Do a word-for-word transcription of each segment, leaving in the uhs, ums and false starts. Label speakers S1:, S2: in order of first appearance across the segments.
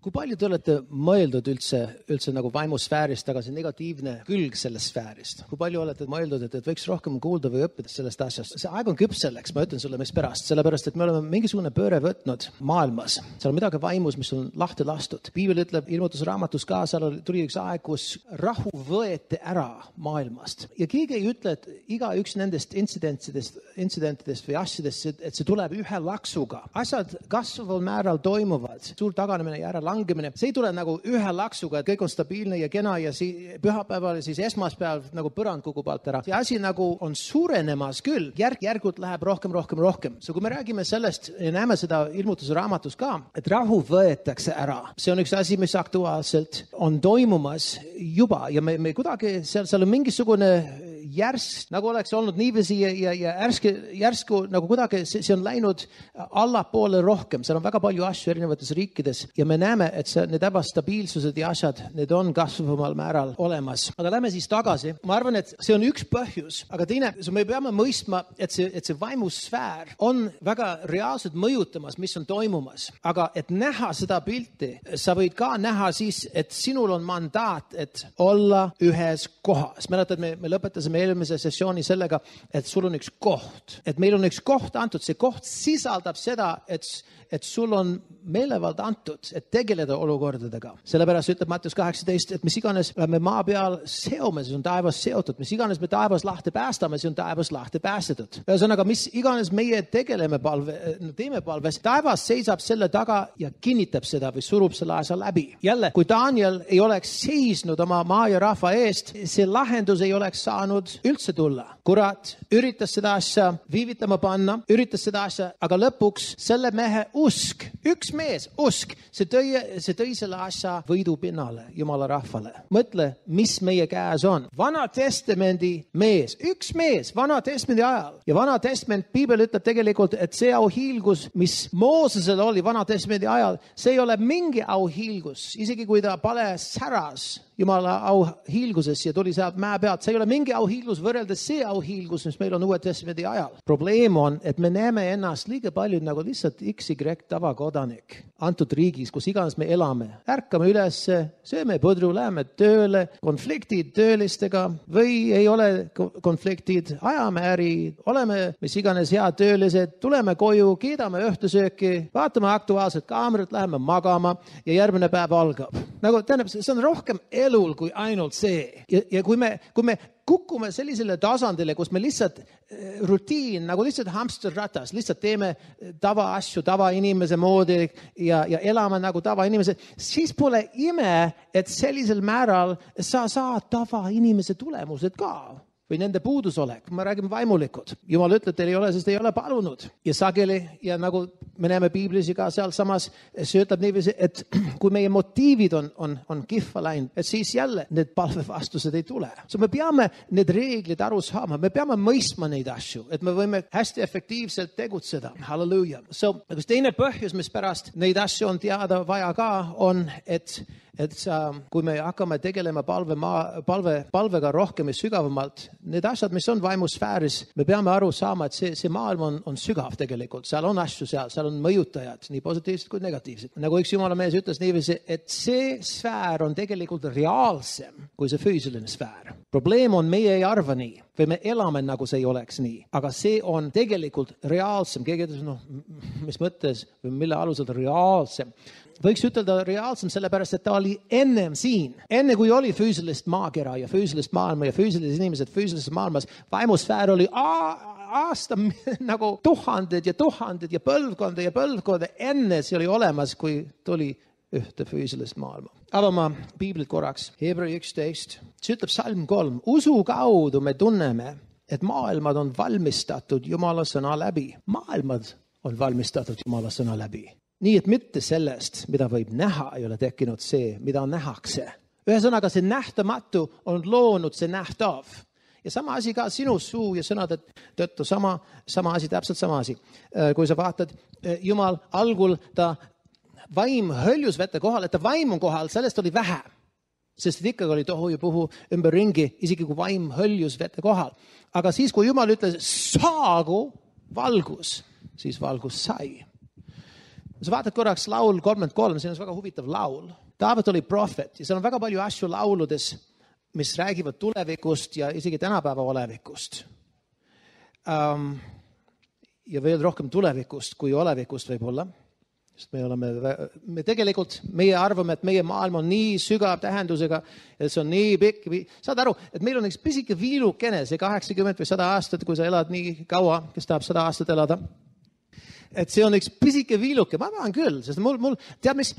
S1: Kui palju te olete mõeldud üldse, üldse nagu vaimusfäärist, aga see negatiivne külg sellest sfäärist? Kui palju olete mõeldud, et, et võiks rohkem kuulda või õppida sellest asjast? See aeg on küps selleks, ma ütlen sulle, mis pärast. Sellepärast, et me oleme mingisugune pööre võtnud maailmas. Seal on midagi vaimus, mis on lahti lastud. Piibel ütleb ilmutusraamatus ka, seal tuli üks aeg, kus rahu võeti ära maailmast. Ja keegi ei ütle, et iga üks nendest intsidentidest, intsidentidest või asjadest, et see tuleb ühe laksuga. Asjad kasvaval määral toimuvad. Suur taganemine ja ära langemine. See ei tule nagu ühe laksuga, et kõik on stabiilne ja kena ja siis pühapäeval ja siis esmaspäeval nagu põrand kukub alt ära. See asi nagu on suurenemas küll. Järk-järgult läheb rohkem, rohkem, rohkem. So, kui me räägime sellest ja näeme seda ilmutusraamatus ka, et rahu võetakse ära. See on üks asi, mis aktuaalselt on toimumas juba ja me, me kuidagi, seal, seal on mingisugune järsk, nagu oleks olnud niiviisi ja, ja, ja järske, järsku nagu kuidagi see, see on läinud allapoole rohkem. Seal on väga palju asju erinevates riikides ja me näeme, et see, need ebastabiilsused ja asjad, need on kasvaval määral olemas. Aga lähme siis tagasi. Ma arvan, et see on üks põhjus, aga teine, me peame mõistma, et see, et see vaimusfäär on väga reaalselt mõjutamas, mis on toimumas. Aga et näha seda pilti, sa võid ka näha siis, et sinul on mandaat, et olla ühes kohas. Mäletad, me, me lõpetasime eelmise sessiooni sellega, et sul on üks koht. Et meil on üks koht antud. See koht sisaldab seda, et, et sul on meelevald antud, et tegeleda olukordadega. Sellepärast ütleb Matteus kaheksateist, et mis iganes me maa peal seome, see on taevas seotud. Mis iganes me taevas lahti päästame, see on taevas lahti päästetud. Ühesõnaga, mis iganes meie tegeleme palve, teeme palves, taevas seisab selle taga ja kinnitab seda või surub selle asja läbi. Jälle, kui Daniel ei oleks seisnud oma maa ja rahva eest, see lahendus ei oleks saanud üldse tulla. Kurat üritas seda asja viivitama panna, üritas seda asja, aga lõpuks selle mehe usk, üks mees, usk, see tõi, see tõi selle asja võidu pinnale Jumala rahvale. Mõtle, mis meie käes on. Vana testamendi mees, üks mees Vana testamendi ajal. Ja Vana testament, Piibel ütleb tegelikult, et see auhiilgus, mis Moosesel oli Vana testamendi ajal, see ei ole mingi auhiilgus. Isegi kui ta pale säras Jumala auhiilguses ja tuli sealt mäe pealt. See ei ole mingi auhiilgus võrreldes see auhiilgus, mis meil on Uue testamendi ajal. Probleem on, et me näeme ennast liiga palju nagu lihtsalt X Y tavakodanik antud riigis, kus iganes me elame. Ärkame üles, sööme põdru, läheme tööle, konfliktid töölistega või ei ole konfliktid, ajame äri, oleme mis iganes head töölised, tuleme koju, kiidame õhtusööki, vaatame aktuaalset kaamerat, läheme magama ja järgmine päev algab. Nagu tähendab, see on rohkem elul kui ainult see. Ja, ja kui me, kui me kukkume sellisele tasandile, kus me lihtsalt rutiin, nagu lihtsalt hamsterratas, lihtsalt teeme tava asju tava inimese moodi ja, ja elame nagu tava inimese, siis pole ime, et sellisel määral sa saad tava inimese tulemused ka. Või nende puudusolek, ma räägin vaimulikud. Jumal ütleb, teil ei ole, sest ei ole palunud. Ja sageli, ja nagu me näeme Piiblis ka seal samas, see ütleb niiviisi, et kui meie motiivid on, on, on kihva läinud, et siis jälle need palvevastused ei tule. So me peame need reeglid aru saama, me peame mõistma neid asju, et me võime hästi efektiivselt tegutseda. Halleluuja. So, üks teine põhjus, mis pärast neid asju on teada vaja ka, on, et et kui me hakkame tegelema palve, palve, palvega rohkem ja sügavamalt, need asjad, mis on vaimusfääris, me peame aru saama, et see, see maailm on, on sügav tegelikult. Seal on asju seal, seal on mõjutajad, nii positiivsed kui negatiivsed. Nagu üks jumala mees ütles niiviisi, et see sfäär on tegelikult reaalsem kui see füüsiline sfäär. Probleem on, meie ei arva nii, või me elame nagu see ei oleks nii, aga see on tegelikult reaalsem. Keegi ütles, noh, mis mõttes või mille alusel reaalsem? Võiks ütelda reaalsem sellepärast, et ta oli ennem siin. Enne kui oli füüsilist maakera ja füüsilist maailma ja füüsilised inimesed füüsilises maailmas, vaimusfäär oli aasta nagu tuhanded ja tuhanded ja põlvkonda ja põlvkonda. Enne see oli olemas, kui tuli ühte füüsilist maailma. Avama Piiblit korraks. Hebrai üksteist. See ütleb salm kolm. Usu kaudu me tunneme, et maailmad on valmistatud Jumala sõna läbi. Maailmad on valmistatud Jumala sõna läbi. Nii, et mitte sellest, mida võib näha, ei ole tekkinud see, mida nähakse. Ühesõnaga, see nähtamatu on loonud see nähtav. Ja sama asi ka sinu suu ja sõnade tõttu, sama, sama asi, täpselt sama asi. Kui sa vaatad, Jumal algul ta vaim hõljus vette kohal, et ta vaim on kohal, sellest oli vähe. Sest ikkagi oli tohu ja puhu ümber ringi, isegi kui vaim hõljus vette kohal. Aga siis, kui Jumal ütles, saagu valgus, siis valgus sai. Sa vaatad korraks laul kolmkümmend kolm, see on väga huvitav laul. Taavet oli prohvet ja seal on väga palju asju lauludes, mis räägivad tulevikust ja isegi tänapäeva olevikust. Um, ja veel rohkem tulevikust kui olevikust võib-olla. Sest me oleme, me tegelikult, meie arvame, et meie maailm on nii sügav tähendusega, et see on nii pikk. Saad aru, et meil on üks pisike viilukene, see kaheksakümmend või sada aastat, kui sa elad nii kaua, kes tahab sada aastat elada. Et see on üks pisike viiluke, ma tahan küll, sest mul, mul tead mis,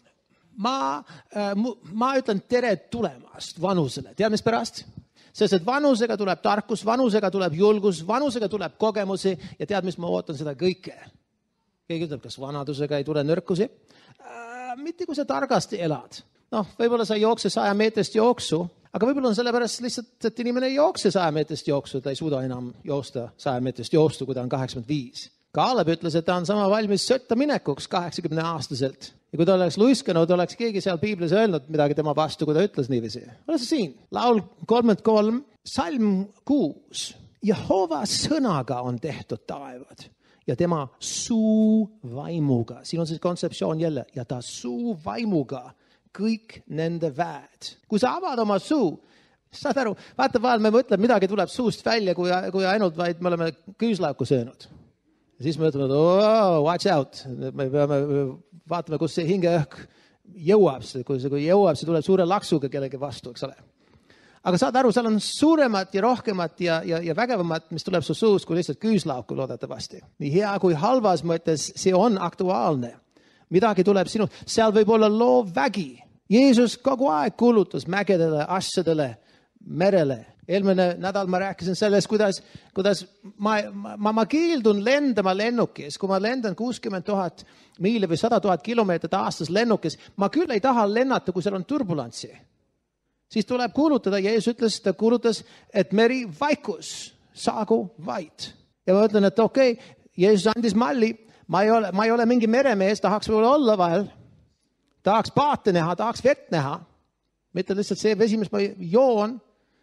S1: ma, ma ütlen tere tulemast vanusele, tead mis pärast? Sest et vanusega tuleb tarkus, vanusega tuleb julgus, vanusega tuleb kogemusi ja tead mis, ma ootan seda kõike. Keegi ütleb, kas vanadusega ei tule nõrkusi? Äh, mitte kui sa targasti elad. Noh, võib-olla sa ei jookse saja meetrist jooksu, aga võib-olla on sellepärast lihtsalt, et inimene ei jookse saja meetrist jooksu, ta ei suuda enam joosta saja meetrist jooksu, kui ta on kaheksakümmend viis. Kaaleb ütles, et ta on sama valmis sõtta minekuks kaheksakümne aastaselt. Ja kui ta oleks luiskanud, oleks keegi seal Piiblis öelnud midagi tema vastu, kui ta ütles niiviisi. Ole sa siin. Laul kolmkümmend kolm, salm kuus. Jehova sõnaga on tehtud taevad ja tema suu vaimuga. Siin on siis kontseptsioon jälle. Ja ta suu vaimuga kõik nende väed. Kui sa avad oma suu, saad aru, vaata vahel me mõtleme, midagi tuleb suust välja, kui, kui ainult vaid me oleme küüslauku söönud. Ja siis me ütleme, oh, watch out. Me peame vaatame, kus see hingeõhk jõuab. Kui see kui jõuab, see tuleb suure laksuga kellegi vastu, eks ole. Aga saad aru, seal on suuremat ja rohkemat ja, ja, ja vägevamat, mis tuleb su suust, kui lihtsalt küüslauku loodetavasti. Nii hea kui halvas mõttes, see on aktuaalne. Midagi tuleb sinu. Seal võib olla loov vägi. Jeesus kogu aeg kuulutas mägedele, asjadele, merele. Eelmine nädal ma rääkisin sellest, kuidas, kuidas ma, ma, ma keeldun lendama lennukis. Kui ma lendan kuuskümmend tuhat miili või sada tuhat kilomeetrit aastas lennukis, ma küll ei taha lennata, kui seal on turbulantsi. Siis tuleb kuulutada, Jeesus ütles, ta kuulutas, et meri vaikus, saagu vait. Ja ma ütlen, et okei, okay, Jeesus andis malli, ma ei ole, ma ei ole mingi meremees, tahaks võib-olla olla vahel. Tahaks paate näha, tahaks vett näha. Mitte lihtsalt see vesi, mis ma joon.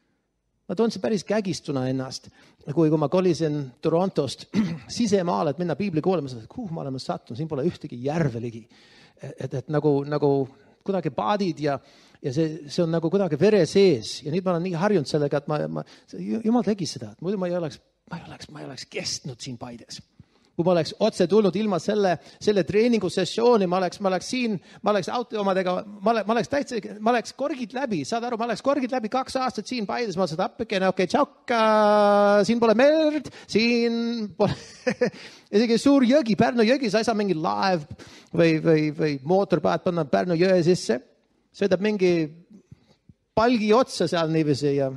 S1: Ma tundsin päris kägistuna ennast, kui, kui ma kolisin Torontost sisemaale, et minna piibli kuulema, et kuhu ma oleme sattunud, siin pole ühtegi järve ligi. Et, et nagu, nagu kuidagi paadid ja, ja see, see on nagu kuidagi vere sees. Ja nüüd ma olen nii harjunud sellega, et ma, ma, jumal tegi seda, et muidu ma ei oleks, ma ei oleks, ma ei oleks kestnud siin Paides. Kui ma oleks otse tulnud ilma selle, selle treeningusessiooni, ma oleks, ma oleks siin, ma oleks auto omadega, ma oleks, ma oleks täitsa, ma oleks korgid läbi, saad aru, ma oleks korgid läbi kaks aastat siin Paides, ma oleks appikene, okei, okay, tšauka, siin pole merd, siin pole, isegi suur jõgi, Pärnu jõgi, sa ei saa mingi laev või, või, või mootorpaat panna Pärnu jõe sisse, sõidab mingi palgi otsa seal niiviisi ja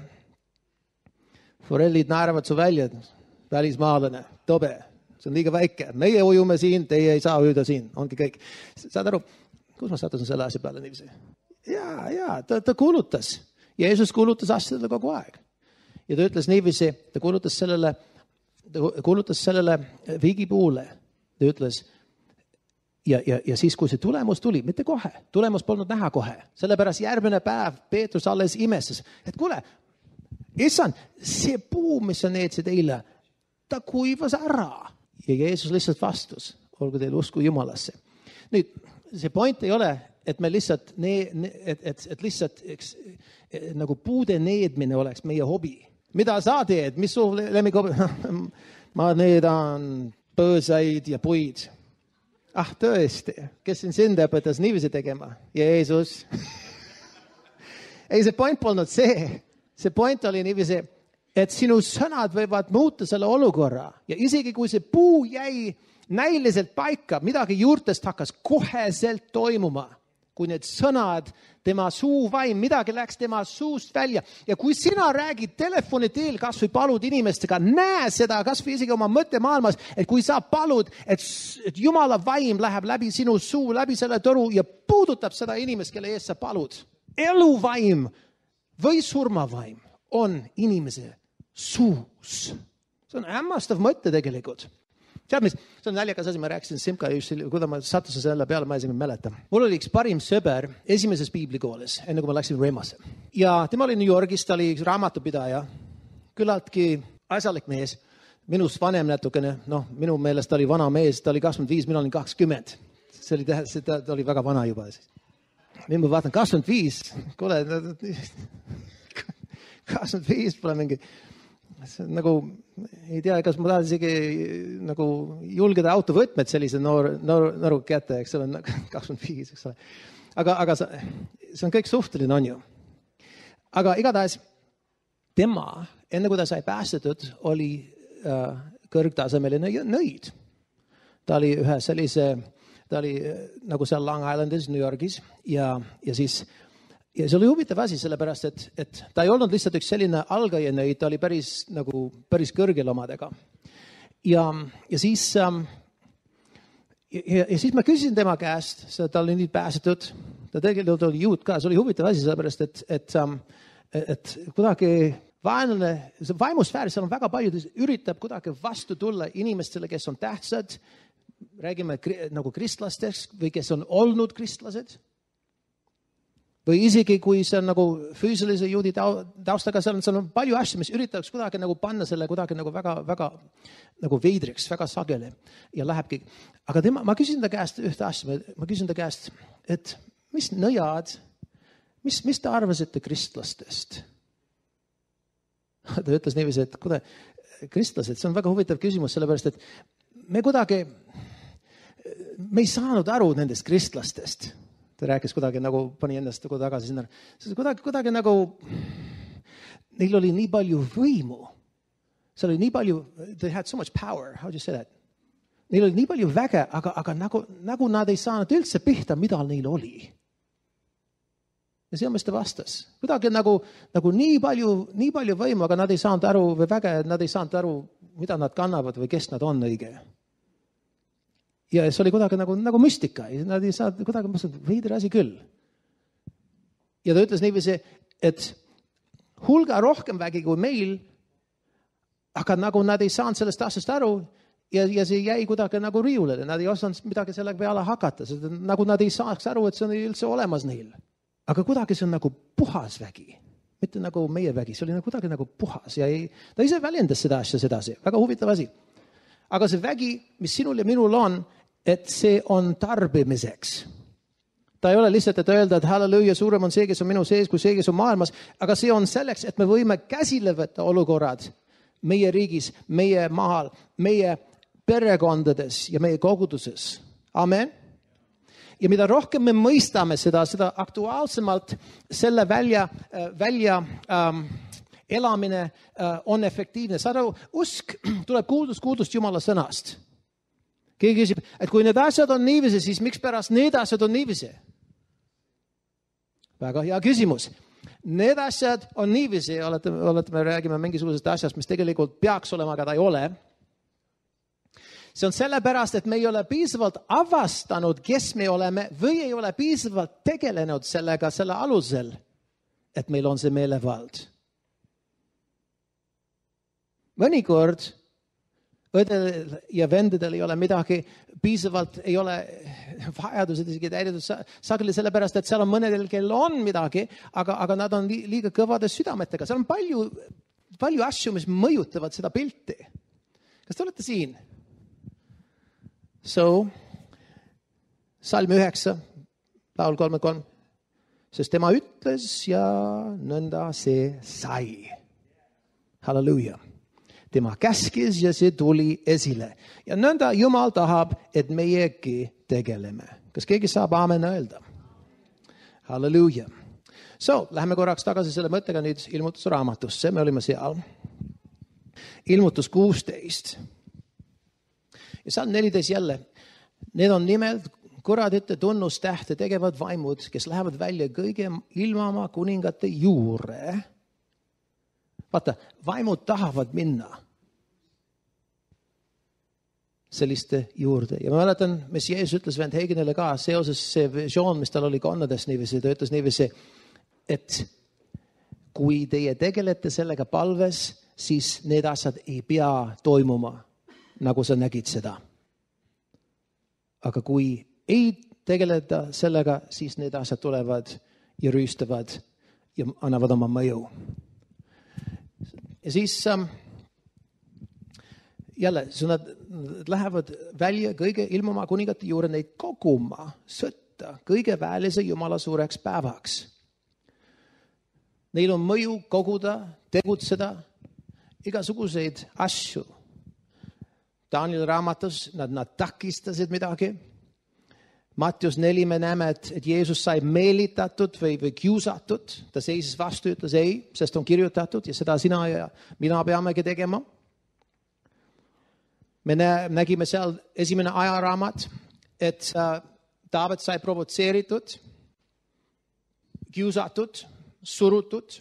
S1: forellid naeravad su välja, välismaalane, tobe. See on liiga väike. Meie ujume siin, teie ei saa ujuda siin. Ongi kõik. Saad aru, kus ma sattusin selle asja peale niiviisi? Jaa, jaa, ta, ta kuulutas. Jeesus kuulutas asjadele kogu aeg. Ja ta ütles niiviisi, ta kuulutas sellele, ta kuulutas sellele viigipuule. Ta ütles, ja, ja, ja siis, kui see tulemus tuli, mitte kohe. Tulemus polnud näha kohe. Sellepärast järgmine päev Peetrus alles imestas. Et kuule, issand, see puu, mis sa needsid eile, ta kuivas ära. Ja Jeesus lihtsalt vastus, olgu teil usku Jumalasse. Nüüd, see point ei ole, et me lihtsalt, ne, et, et, et lihtsalt eks, nagu puude needmine oleks meie hobi. Mida sa teed? Mis su lemmikhobi? Ma needan põõsaid ja puid. Ah, tõesti. Kes siin sind õpetas niiviisi tegema? Jeesus. Ei, see point polnud see. See point oli niiviisi, et sinu sõnad võivad muuta selle olukorra ja isegi kui see puu jäi näiliselt paika, midagi juurtest hakkas koheselt toimuma, kui need sõnad, tema suu vaim, midagi läks tema suust välja ja kui sina räägid telefoni teel, kas või palud inimestega, näe seda, kas või isegi oma mõttemaailmas, et kui sa palud, et, et Jumala vaim läheb läbi sinu suu, läbi selle toru ja puudutab seda inimest, kelle eest sa palud. Eluvaim või surmavaim on inimese suus. See on hämmastav mõtte tegelikult. Tead mis, see on naljakas asi, ma rääkisin Simka, kuidas ma sattusin selle peale, ma isegi mäleta. Mul oli üks parim sõber esimeses piiblikoolis, enne kui ma läksin Remasse. Ja tema oli New Yorgis, ta oli raamatupidaja, küllaltki asjalik mees, minust vanem natukene, noh, minu meelest ta oli vana mees, ta oli kakskümmend viis, mina olin kakskümmend. see oli, see, ta, ta oli väga vana juba. Nüüd ma vaatan kakskümmend viis, kuule, kakskümmend viis pole mingi, see on nagu, ei tea, kas ma tahan isegi nagu julgeda autovõtmed sellise noor, noor, noor kätte, eks ole, kakskümmend viis, eks ole. Aga, aga see on kõik suhteline, on ju. Aga igatahes tema, enne kui ta sai päästetud, oli äh, kõrgtasemeline nõid. Ta oli ühe sellise, ta oli nagu seal Long Islandis, New Yorgis ja, ja siis ja see oli huvitav asi, sellepärast, et, et ta ei olnud lihtsalt üks selline algaja nõid, ta oli päris, nagu, päris kõrgel omadega. Ja, ja siis ähm, ja, ja siis ma küsisin tema käest, ta oli nüüd pääsetud, ta tegelikult oli juut ka, see oli huvitav asi, sellepärast, et, et, et kuidagi vaenlane, see vaimusfääris, seal on väga palju, üritab kuidagi vastu tulla inimestele, kes on tähtsad, räägime nagu kristlastest või kes on olnud kristlased. Või isegi kui see on nagu füüsilise juudi taustaga, seal on, seal on palju asju, mis üritaks kuidagi nagu panna selle kuidagi nagu väga, väga nagu veidriks, väga sageli ja lähebki. Aga tema, ma küsin ta käest ühte asja, ma küsin ta käest, et mis nõjad, mis, mis te arvasite kristlastest? Ta ütles niiviisi, et kuule, kristlased, see on väga huvitav küsimus, sellepärast, et me kuidagi, me ei saanud aru nendest kristlastest. Ta rääkis kuidagi nagu, pani ennast nagu tagasi sinna. Kuidagi, kuidagi nagu, neil oli nii palju võimu. Seal oli nii palju, they had so much power, how do you say that? Neil oli nii palju väge, aga, aga nagu, nagu nad ei saanud üldse pihta, mida neil oli. Ja see on, mis ta vastas. Kuidagi nagu, nagu nii, palju, nii palju võimu, aga nad ei saanud aru või väge, nad ei saanud aru, mida nad kannavad või kes nad on õige. Ja see oli kuidagi nagu, nagu müstika. Nad ei saanud kuidagi, ma sain, veider asi küll. Ja ta ütles niiviisi, et hulga rohkem vägi kui meil, aga nagu nad ei saanud sellest asjast aru ja, ja see jäi kuidagi nagu riiulele. Nad ei osanud midagi selle peale hakata. Nagu nad ei saaks aru, et see on üldse olemas neil. Aga kuidagi see on nagu puhas vägi, mitte nagu meie vägi, see oli nagu kuidagi nagu puhas ja ei, ta ise väljendas seda asja sedasi, väga huvitav asi. Aga see vägi, mis sinul ja minul on, et see on tarbimiseks. Ta ei ole lihtsalt, et öelda, et halleluja, suurem on see, kes on minu sees, kui see, kes on maailmas, aga see on selleks, et me võime käsile võtta olukorrad meie riigis, meie maal, meie perekondades ja meie koguduses. Amen. Ja mida rohkem me mõistame seda, seda aktuaalsemalt selle välja, välja ähm, elamine äh, on efektiivne. Saad aru, usk tuleb kuuldust, kuuldust Jumala sõnast. Keegi küsib, et kui need asjad on niivisi, siis miks pärast need asjad on niivisi? Väga hea küsimus. Need asjad on niivisi, olete, olete, me räägime mingisugusest asjast, mis tegelikult peaks olema, aga ta ei ole. See on sellepärast, et me ei ole piisavalt avastanud, kes me oleme või ei ole piisavalt tegelenud sellega selle alusel, et meil on see meelevald. Mõnikord õdel ja vendedel ei ole midagi piisavalt, ei ole vajadused isegi täidetud sageli sellepärast, et seal on mõnedel, kel on midagi, aga, aga nad on liiga kõvade südametega. Seal on palju, palju asju, mis mõjutavad seda pilti. Kas te olete siin? So, salm üheksa, laul kolmkümmend kolm, sest tema ütles ja nõnda see sai. Halleluja. Tema käskis ja see tuli esile. Ja nõnda Jumal tahab, et meiegi tegeleme. Kas keegi saab aamen öelda? Halleluja. So, läheme korraks tagasi selle mõttega nüüd ilmutusraamatusse. Me olime seal. Ilmutus kuusteist. Ja salm neliteist jälle, need on nimelt kuradite tunnustähte tegevad vaimud, kes lähevad välja kõige ilmama kuningate juure. Vaata, vaimud tahavad minna selliste juurde. Ja ma mäletan, mis Jeesus ütles Vend Heigenile ka, seoses see visioon, mis tal oli konnades niivisi, ta ütles niivisi, et kui teie tegelete sellega palves, siis need asjad ei pea toimuma, nagu sa nägid seda. Aga kui ei tegeleta sellega, siis need asjad tulevad ja rüüstavad ja annavad oma mõju. Ja siis ähm, jälle, nad lähevad välja kõige ilmuma kuningate juurde neid koguma, sõtta, kõige väelise Jumala suureks päevaks. Neil on mõju koguda, tegutseda, igasuguseid asju. Daniel raamatus nad, nad takistasid midagi. Mattius neli me näeme, et, et Jeesus sai meelitatud või, või kiusatud. Ta seisis vastu, ütles ei, sest on kirjutatud ja seda sina ja mina peamegi tegema. Me nä, nägime seal esimene ajaraamat, et äh, Taavet sai provotseeritud, kiusatud, surutud.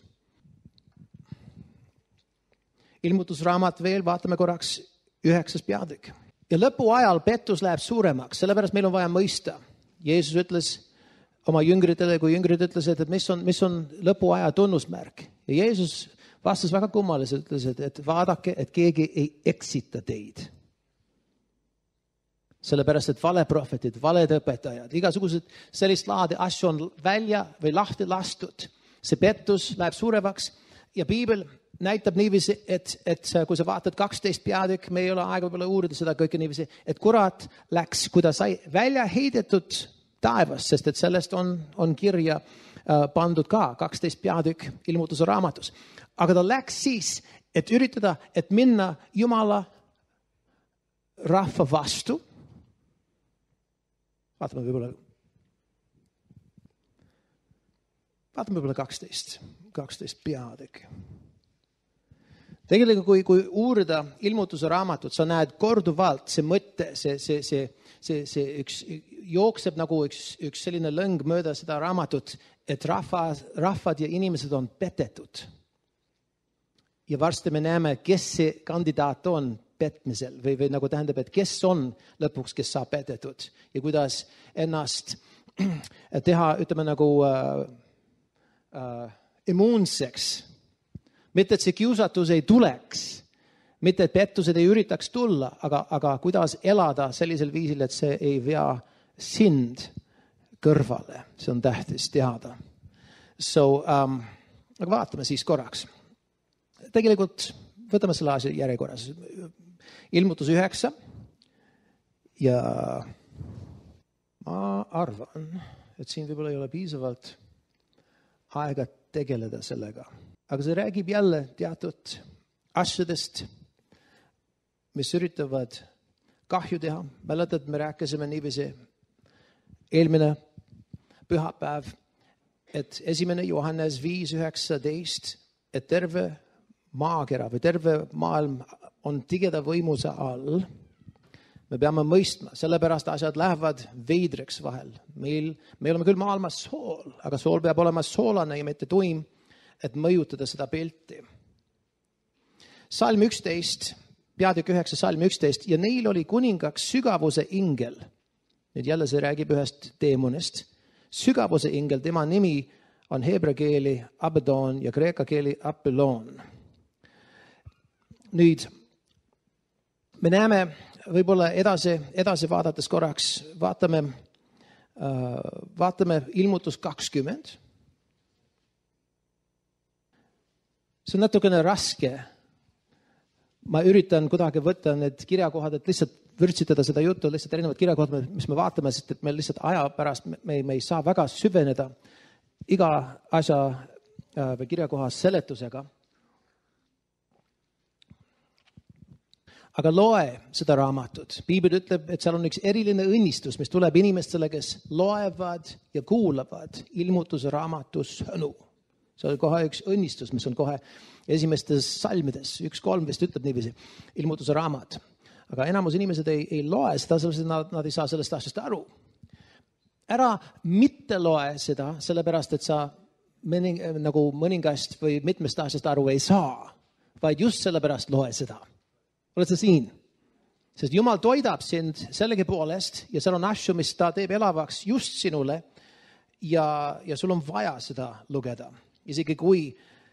S1: Ilmutusraamat veel, vaatame korraks üheksas peatükk. Ja lõpu ajal pettus läheb suuremaks, sellepärast meil on vaja mõista. Jeesus ütles oma jüngritele, kui jüngrid ütlesid, et mis on, mis on lõpu aja tunnusmärk. Ja Jeesus vastas väga kummaliselt, ütles, et, et vaadake, et keegi ei eksita teid. Sellepärast, et valeprohvetid, valed õpetajad, igasugused sellist laadi asju on välja või lahti lastud. See pettus läheb suuremaks ja Piibel näitab niiviisi, et, et kui sa vaatad kaksteist peatükk, me ei ole aega võib-olla uurida seda kõike niiviisi, et kurat läks, kui ta sai välja heidetud taevast, sest et sellest on, on kirja äh, pandud ka kaksteist peatükk ilmutuse raamatus. Aga ta läks siis, et üritada, et minna Jumala rahva vastu. Vaatame võib-olla, vaatame võib-olla kaksteist, kaksteist peatükk. Tegelikult, kui, kui uurida ilmutuse raamatut, sa näed korduvalt see mõtte, see, see, see, see, see üks, jookseb nagu üks, üks selline lõng mööda seda raamatut, et rahva, rahvad ja inimesed on petetud. Ja varsti me näeme, kes see kandidaat on petmisel või, või nagu tähendab, et kes on lõpuks, kes saab petetud ja kuidas ennast teha, ütleme nagu äh, äh, immuunseks. Mitte, et see kiusatus ei tuleks, mitte, et pettused ei üritaks tulla, aga, aga kuidas elada sellisel viisil, et see ei vea sind kõrvale. See on tähtis teada. So, um, aga vaatame siis korraks. Tegelikult võtame selle asja järjekorras. Ilmutus üheksa ja ma arvan, et siin võib-olla ei ole piisavalt aega tegeleda sellega. Aga see räägib jälle teatud asjadest, mis üritavad kahju teha. Mäletad, me rääkisime niiviisi eelmine pühapäev, et esimene Johannes viis üheksateist, et terve maakera või terve maailm on tigeda võimuse all. Me peame mõistma, sellepärast asjad lähevad veidreks vahel. Meil, me oleme küll maailmas sool, aga sool peab olema soolane ja mitte tuim, et mõjutada seda pilti. Salm üksteist, peatükk üheksa, salm üksteist, ja neil oli kuningaks sügavuse ingel. Nüüd jälle see räägib ühest teemonist. Sügavuse ingel, tema nimi on heebra keeli Abaddon ja kreeka keeli Apollon. Nüüd me näeme võib-olla edasi, edasi vaadates korraks, vaatame, vaatame ilmutus kakskümmend. See on natukene raske. Ma üritan kuidagi võtta need kirjakohad, et lihtsalt vürtsitada seda juttu, lihtsalt erinevad kirjakohad, mis me vaatame, sest et me lihtsalt aja pärast me, me ei saa väga süveneda iga asja või kirjakohas seletusega. Aga loe seda raamatut. Piibel ütleb, et seal on üks eriline õnnistus, mis tuleb inimestele, kes loevad ja kuulavad ilmutuse raamatus sõnu. See oli kohe üks õnnistus, mis on kohe esimestes salmides. Üks kolm vist ütleb niiviisi, ilmutuse raamat. Aga enamus inimesed ei, ei loe seda, sellepärast nad, nad ei saa sellest asjast aru. Ära mitte loe seda, sellepärast et sa mõning, nagu mõningast või mitmest asjast aru ei saa, vaid just sellepärast loe seda. Oled sa siin? Sest Jumal toidab sind sellegi poolest ja seal on asju, mis ta teeb elavaks just sinule ja, ja sul on vaja seda lugeda. Isegi kui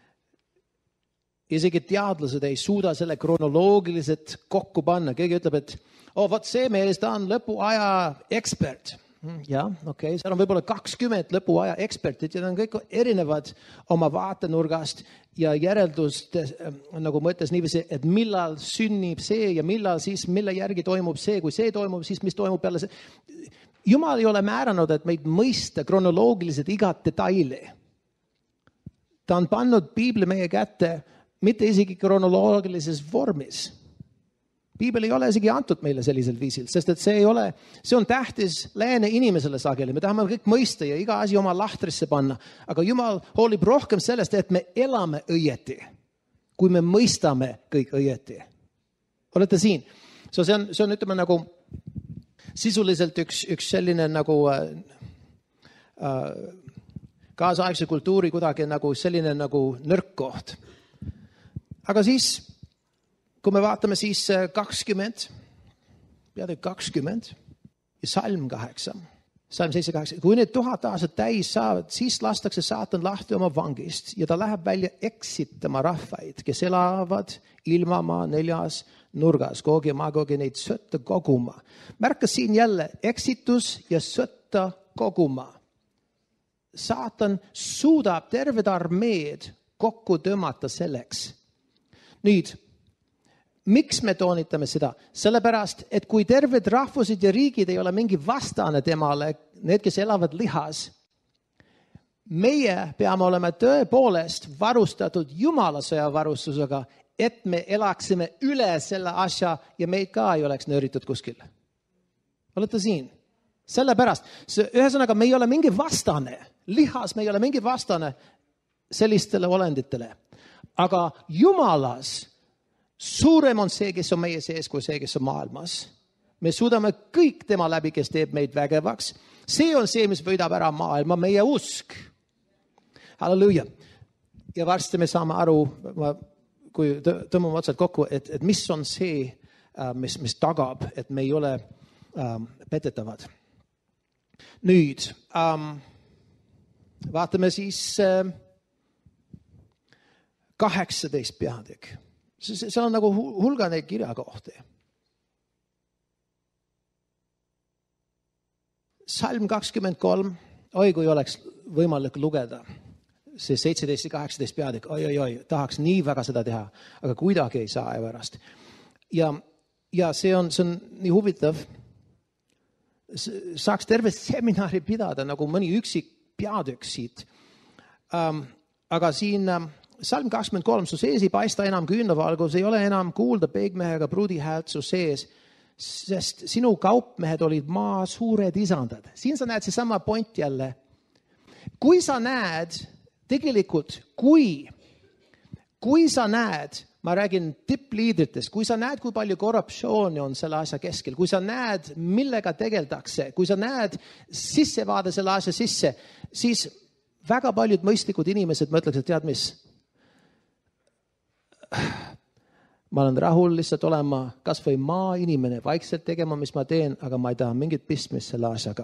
S1: isegi teadlased ei suuda selle kronoloogiliselt kokku panna. Keegi ütleb, et oh, vaat see mees, ta on lõpuaja ekspert. ja, okei, okay. Seal on võib-olla kakskümmend lõpuaja ekspertid ja nad on kõik erinevad oma vaatenurgast ja järeldust nagu mõttes niiviisi, et millal sünnib see ja millal siis, mille järgi toimub see, kui see toimub, siis mis toimub peale see. Jumal ei ole määranud, et meid mõista kronoloogiliselt igat detaili. Ta on pannud Piibli meie kätte mitte isegi kronoloogilises vormis. Piibel ei ole isegi antud meile sellisel viisil, sest et see ei ole, see on tähtis lääne inimesele sageli. Me tahame kõik mõista ja iga asi oma lahtrisse panna. Aga Jumal hoolib rohkem sellest, et me elame õieti, kui me mõistame kõik õieti. Olete siin? So see on, see on ütleme nagu sisuliselt üks, üks selline nagu äh, kaasaegse kultuuri kuidagi nagu selline nagu nõrk koht. Aga siis kui me vaatame siis kakskümmend, peatükk kakskümmend ja salm kaheksa, salm seitse kaheksa. Kui need tuhat aastat täis saavad, siis lastakse saatan lahti oma vangist ja ta läheb välja eksitama rahvaid, kes elavad ilmamaa neljas nurgas, Googi ja Magoogi neid sõtta koguma. Märka siin jälle eksitus ja sõtta koguma. Saatan suudab terved armeed kokku tõmmata selleks. Nüüd, miks me toonitame seda? Sellepärast, et kui terved rahvused ja riigid ei ole mingi vastane temale, need, kes elavad lihas, meie peame olema tõepoolest varustatud Jumala sõjavarustusega, et me elaksime üle selle asja ja meid ka ei oleks nööritud kuskil. Olete siin? Sellepärast, ühesõnaga, me ei ole mingi vastane. Lihas me ei ole mingi vastane sellistele olenditele. Aga Jumalas suurem on see, kes on meie sees, kui see, kes on maailmas. Me suudame kõik tema läbi, kes teeb meid vägevaks. See on see, mis võidab ära maailma, meie usk. Halleluja. Ja varsti me saame aru, kui tõmbame otsad kokku, et, et mis on see, mis, mis tagab, et me ei ole um, petetavad. Nüüd, um, vaatame siis uh, kaheksateist peatükk. Seal on nagu hulga neid kirjakohti. Salm kakskümmend kolm, oi kui oleks võimalik lugeda, see seitseteist ja kaheksateist peatükk, oi, oi, oi, tahaks nii väga seda teha, aga kuidagi ei saa pärast. Ja, ja see on, see on nii huvitav, saaks terve seminari pidada nagu mõni üksik peatükk siit. Um, aga siin... Um, Salm kakskümmend kolm, su sees ei paista enam küünlavalgus, ei ole enam kuulda peegmehega pruudi häält su sees, sest sinu kaupmehed olid maa suured isandad. Siin sa näed see sama point jälle. Kui sa näed, tegelikult, kui, kui sa näed, ma räägin tippliidritest, kui sa näed, kui palju korruptsiooni on selle asja keskel, kui sa näed, millega tegeldakse, kui sa näed sissevaade selle asja sisse, siis väga paljud mõistlikud inimesed mõtleks, et tead mis, ma olen rahul lihtsalt olema kas või maa inimene, vaikselt tegema, mis ma teen, aga ma ei taha mingit pistmist selle asjaga.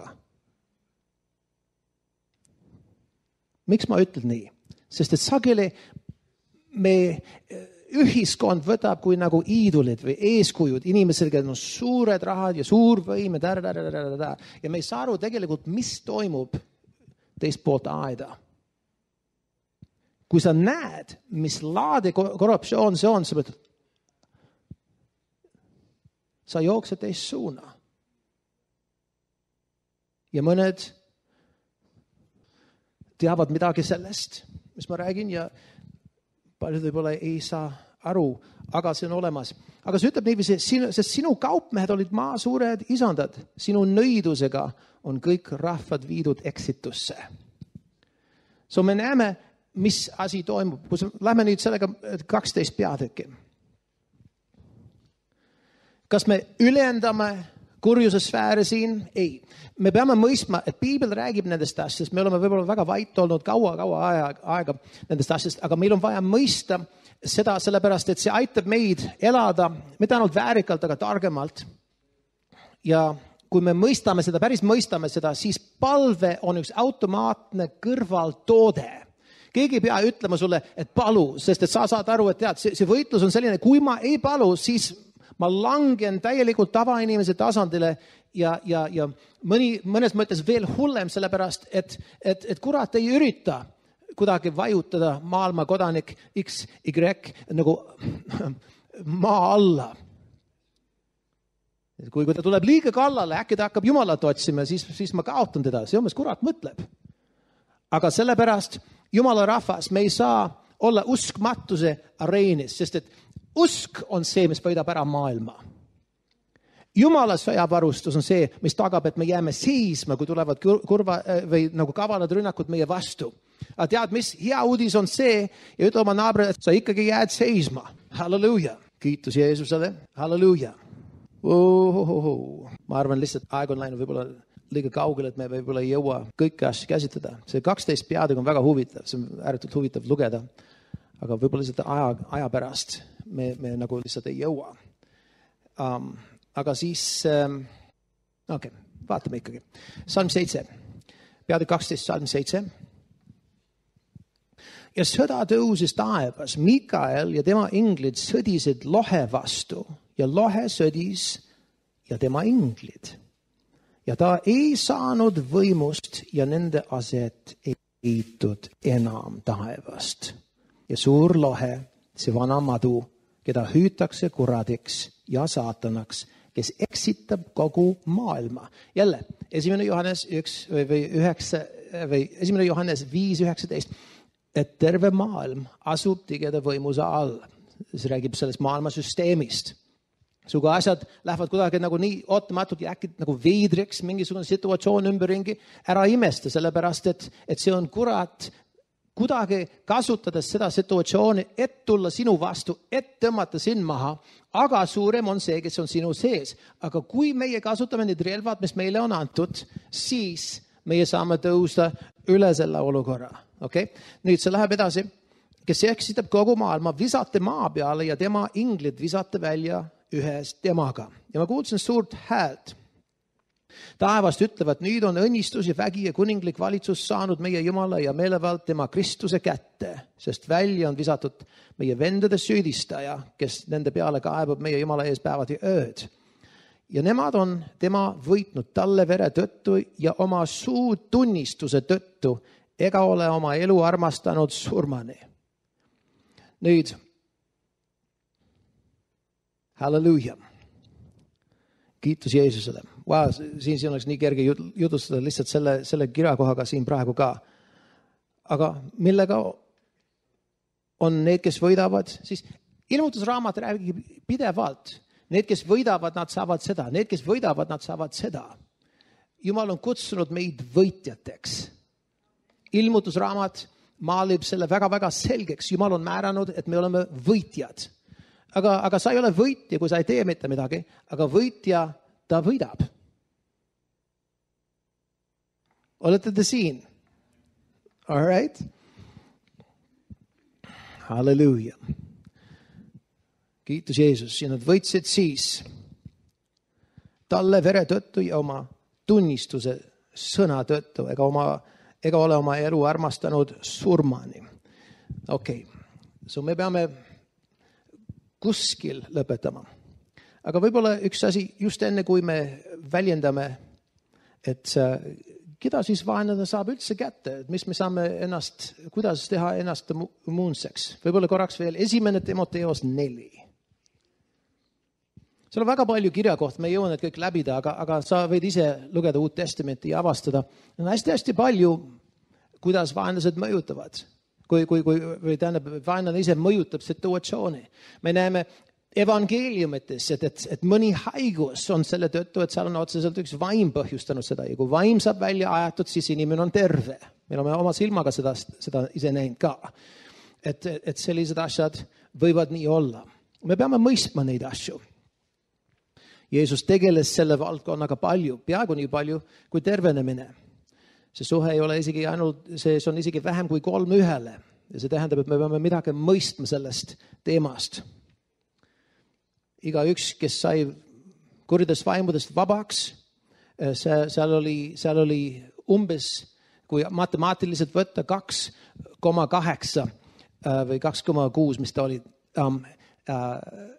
S1: Miks ma ütlen nii? Sest et sageli me ühiskond võtab kui nagu iidulid või eeskujud, inimesed, kellel on suured rahad ja suur võim ja, ja me ei saa aru tegelikult, mis toimub teist poolt aeda. Kui sa näed, mis laadi korruptsioon see on, sa mõtled, sa jooksed teist suuna. Ja mõned teavad midagi sellest, mis ma räägin, ja paljud võib-olla ei saa aru, aga see on olemas. Aga see ütleb niiviisi, sest sinu kaupmehed olid maa suured isandad, sinu nõidusega on kõik rahvad viidud eksitusse. So me näeme, mis asi toimub. Lähme nüüd sellega kaksteist peatükki. Kas me ülendame kurjuse sfääri siin? Ei. Me peame mõistma, et Piibel räägib nendest asjast. Me oleme võib-olla väga vait olnud kaua-kaua aega nendest asjast, aga meil on vaja mõista seda sellepärast, et see aitab meid elada mitte ainult väärikalt, aga targemalt. Ja kui me mõistame seda, päris mõistame seda, siis palve on üks automaatne kõrvaltoode. Keegi ei pea ütlema sulle, et palu, sest et sa saad aru, et tead, see, see võitlus on selline, kui ma ei palu, siis ma langen täielikult tavainimese tasandile ja, ja, ja mõni, mõnes mõttes veel hullem, sellepärast, et, et, et kurat ei ürita kuidagi vajutada maailma kodanik X, Y nagu maa alla. Kui, kui ta tuleb liiga kallale, äkki ta hakkab Jumalat otsima, siis, siis ma kaotan teda. See on, mis kurat mõtleb. Aga sellepärast Jumala rahvas, me ei saa olla uskmatuse areenis, sest et usk on see, mis võidab ära maailma. Jumala sõjavarustus on see, mis tagab, et me jääme seisma, kui tulevad kurva või nagu kavalad rünnakud meie vastu. Aga tead, mis hea uudis on see, ja ütle oma naabrile, et sa ikkagi jääd seisma. Halleluuja. Kiitus Jeesusele. Halleluuja. Uhuhu. Ma arvan lihtsalt aeg on läinud võib-olla liiga kaugele, et me võib-olla ei jõua kõike asja käsitleda. See kaksteist peatükk on väga huvitav, see on ääretult huvitav lugeda, aga võib-olla lihtsalt aja, aja pärast me, me nagu lihtsalt ei jõua. Um, aga siis, um, okei, okay, vaatame ikkagi. Salm seitse, peatükk kaksteist, salm seitse. Ja sõda tõusis taevas, Mikael ja tema inglid sõdisid lohe vastu ja lohe sõdis ja tema inglid. Ja ta ei saanud võimust ja nende aset ei leitud enam taevast. Ja suur lohe, see vana madu, keda hüütakse kuradiks ja saatanaks, kes eksitab kogu maailma. Jälle, esimene Johannes üks või, või, üheksa, või esimene Johannes viis üheksateist, et terve maailm asub tigeda võimuse all. See räägib sellest maailmasüsteemist. Suga asjad lähevad kuidagi nagu nii ootamatult ja äkki nagu veidriks, mingisugune situatsioon ümberringi, ära imesta, sellepärast, et, et see on kurat kuidagi kasutades seda situatsiooni, et tulla sinu vastu, et tõmmata sind maha, aga suurem on see, kes on sinu sees. Aga kui meie kasutame need relvad, mis meile on antud, siis meie saame tõusta üle selle olukorra. Okay? Nüüd see läheb edasi, kes eksitab kogu maailma, visate maa peale ja tema inglid visate välja ühes temaga. Ja ma kuulsin suurt häält. Taevast ütlevad, nüüd on õnnistus ja vägi ja kuninglik valitsus saanud meie Jumala ja meelevald tema Kristuse kätte, sest välja on visatud meie vendade süüdistaja, kes nende peale kaebab meie Jumala ees päevad ja ööd. Ja nemad on tema võitnud talle vere tõttu ja oma suu tunnistuse tõttu ega ole oma elu armastanud surmani. Nüüd, halleluuja. Kiitus Jeesusele. Wow, siin, siin oleks nii kerge jutustada lihtsalt selle, selle kirjakohaga siin praegu ka. Aga millega on need, kes võidavad? Siis ilmutusraamat räägib pidevalt. Need, kes võidavad, nad saavad seda. Need, kes võidavad, nad saavad seda. Jumal on kutsunud meid võitjateks. Ilmutusraamat maalib selle väga-väga selgeks. Jumal on määranud, et me oleme võitjad. Aga, aga sa ei ole võitja, kui sa ei tee mitte midagi, aga võitja, ta võidab. Olete te siin? All right? Halleluuja. Kiitus Jeesus. Ja nad võitsid siis talle vere tõttu ja oma tunnistuse sõna tõttu, ega, oma, ega ole oma elu armastanud surmani. Okei, okay. So me peame kuskil lõpetama. Aga võib-olla üks asi just enne, kui me väljendame, et keda siis vaenlane saab üldse kätte, et mis me saame ennast, kuidas teha ennast immuunseks. Võib-olla korraks veel esimene Timoteos neli. Seal on väga palju kirjakoht, me ei jõua need kõik läbida, aga, aga sa võid ise lugeda Uut Testamenti ja avastada. On hästi-hästi palju, kuidas vaenlased mõjutavad. Kui, kui, kui, või tähendab, vaenlane ise mõjutab situatsiooni. Me näeme evangeeliumites, et, et, et mõni haigus on selle tõttu, et seal on otseselt üks vaim põhjustanud seda. Ja kui vaim saab välja ajatud, siis inimene on terve. Me oleme oma silmaga seda, seda ise näinud ka. Et, et sellised asjad võivad nii olla. Me peame mõistma neid asju. Jeesus tegeles selle valdkonnaga palju, peaaegu nii palju kui tervenemine. See suhe ei ole isegi ainult, see on isegi vähem kui kolm ühele. Ja see tähendab, et me peame midagi mõistma sellest teemast. Iga üks, kes sai kuridest vaimudest vabaks, seal oli, seal oli umbes, kui matemaatiliselt võtta, kaks koma kaheksa või kaks koma kuus, mis ta oli, um, uh,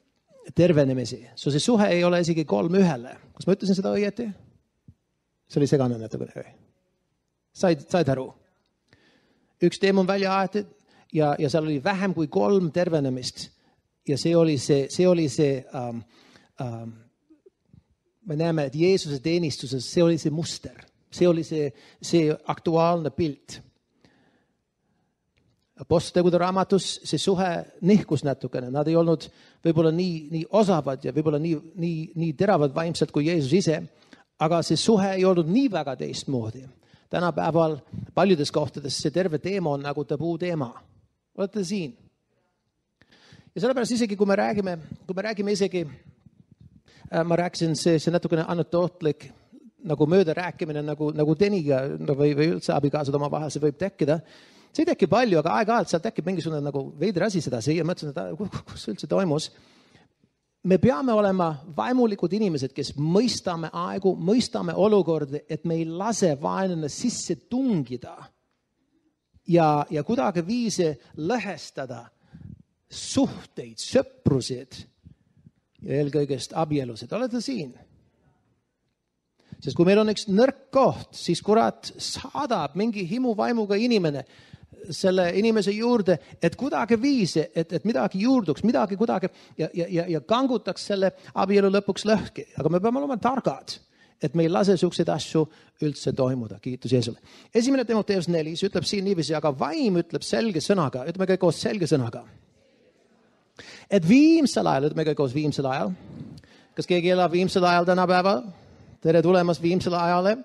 S1: tervenemisi. So see suhe ei ole isegi kolm ühele. Kas ma ütlesin seda õieti? See oli segane natukene. Said, said aru? Üks teema on välja aetud ja, ja seal oli vähem kui kolm tervenemist. Ja see oli see, see, oli see um, um, me näeme, et Jeesuse teenistuses see oli see muster. See oli see, see aktuaalne pilt. Apostlitegude raamatus see suhe nihkus natukene. Nad ei olnud võib-olla nii, nii osavad ja võib-olla nii, nii, nii teravad vaimselt kui Jeesus ise, aga see suhe ei olnud nii väga teistmoodi. Tänapäeval paljudes kohtades see terve teema on nagu tabuu teema. Olete siin? Ja sellepärast isegi, kui me räägime, kui me räägime isegi, ma rääkisin see, see natukene anekdootlik nagu mööda rääkimine nagu, nagu teniga või, või üldse abikaasad oma vahel, see võib tekkida. See ei tekki palju, aga aeg-ajalt seal tekib mingisugune nagu veider asi sedasi ja mõtlesin, et kus üldse toimus. Me peame olema vaimulikud inimesed, kes mõistame aegu, mõistame olukordi, et me ei lase vaenlane sisse tungida ja, ja kuidagi viise lõhestada suhteid, sõprusid ja eelkõigest abielusid. Olete siin? Sest kui meil on üks nõrk koht, siis kurat saadab mingi himuvaimuga inimene selle inimese juurde, et kuidagi viise, et, et midagi juurduks, midagi kuidagi ja, ja, ja kangutaks selle abielu lõpuks lõhki. Aga me peame olema targad, et me ei lase selliseid asju üldse toimuda. Kiitus Jeesule. Esimene Timoteus neli ütleb siin niiviisi, aga vaim ütleb selge sõnaga, ütleme kõik koos selge sõnaga. Et viimsel ajal, ütleme kõik koos viimsel ajal. Kas keegi elab viimsel ajal tänapäeval? Tere tulemas viimsele ajale.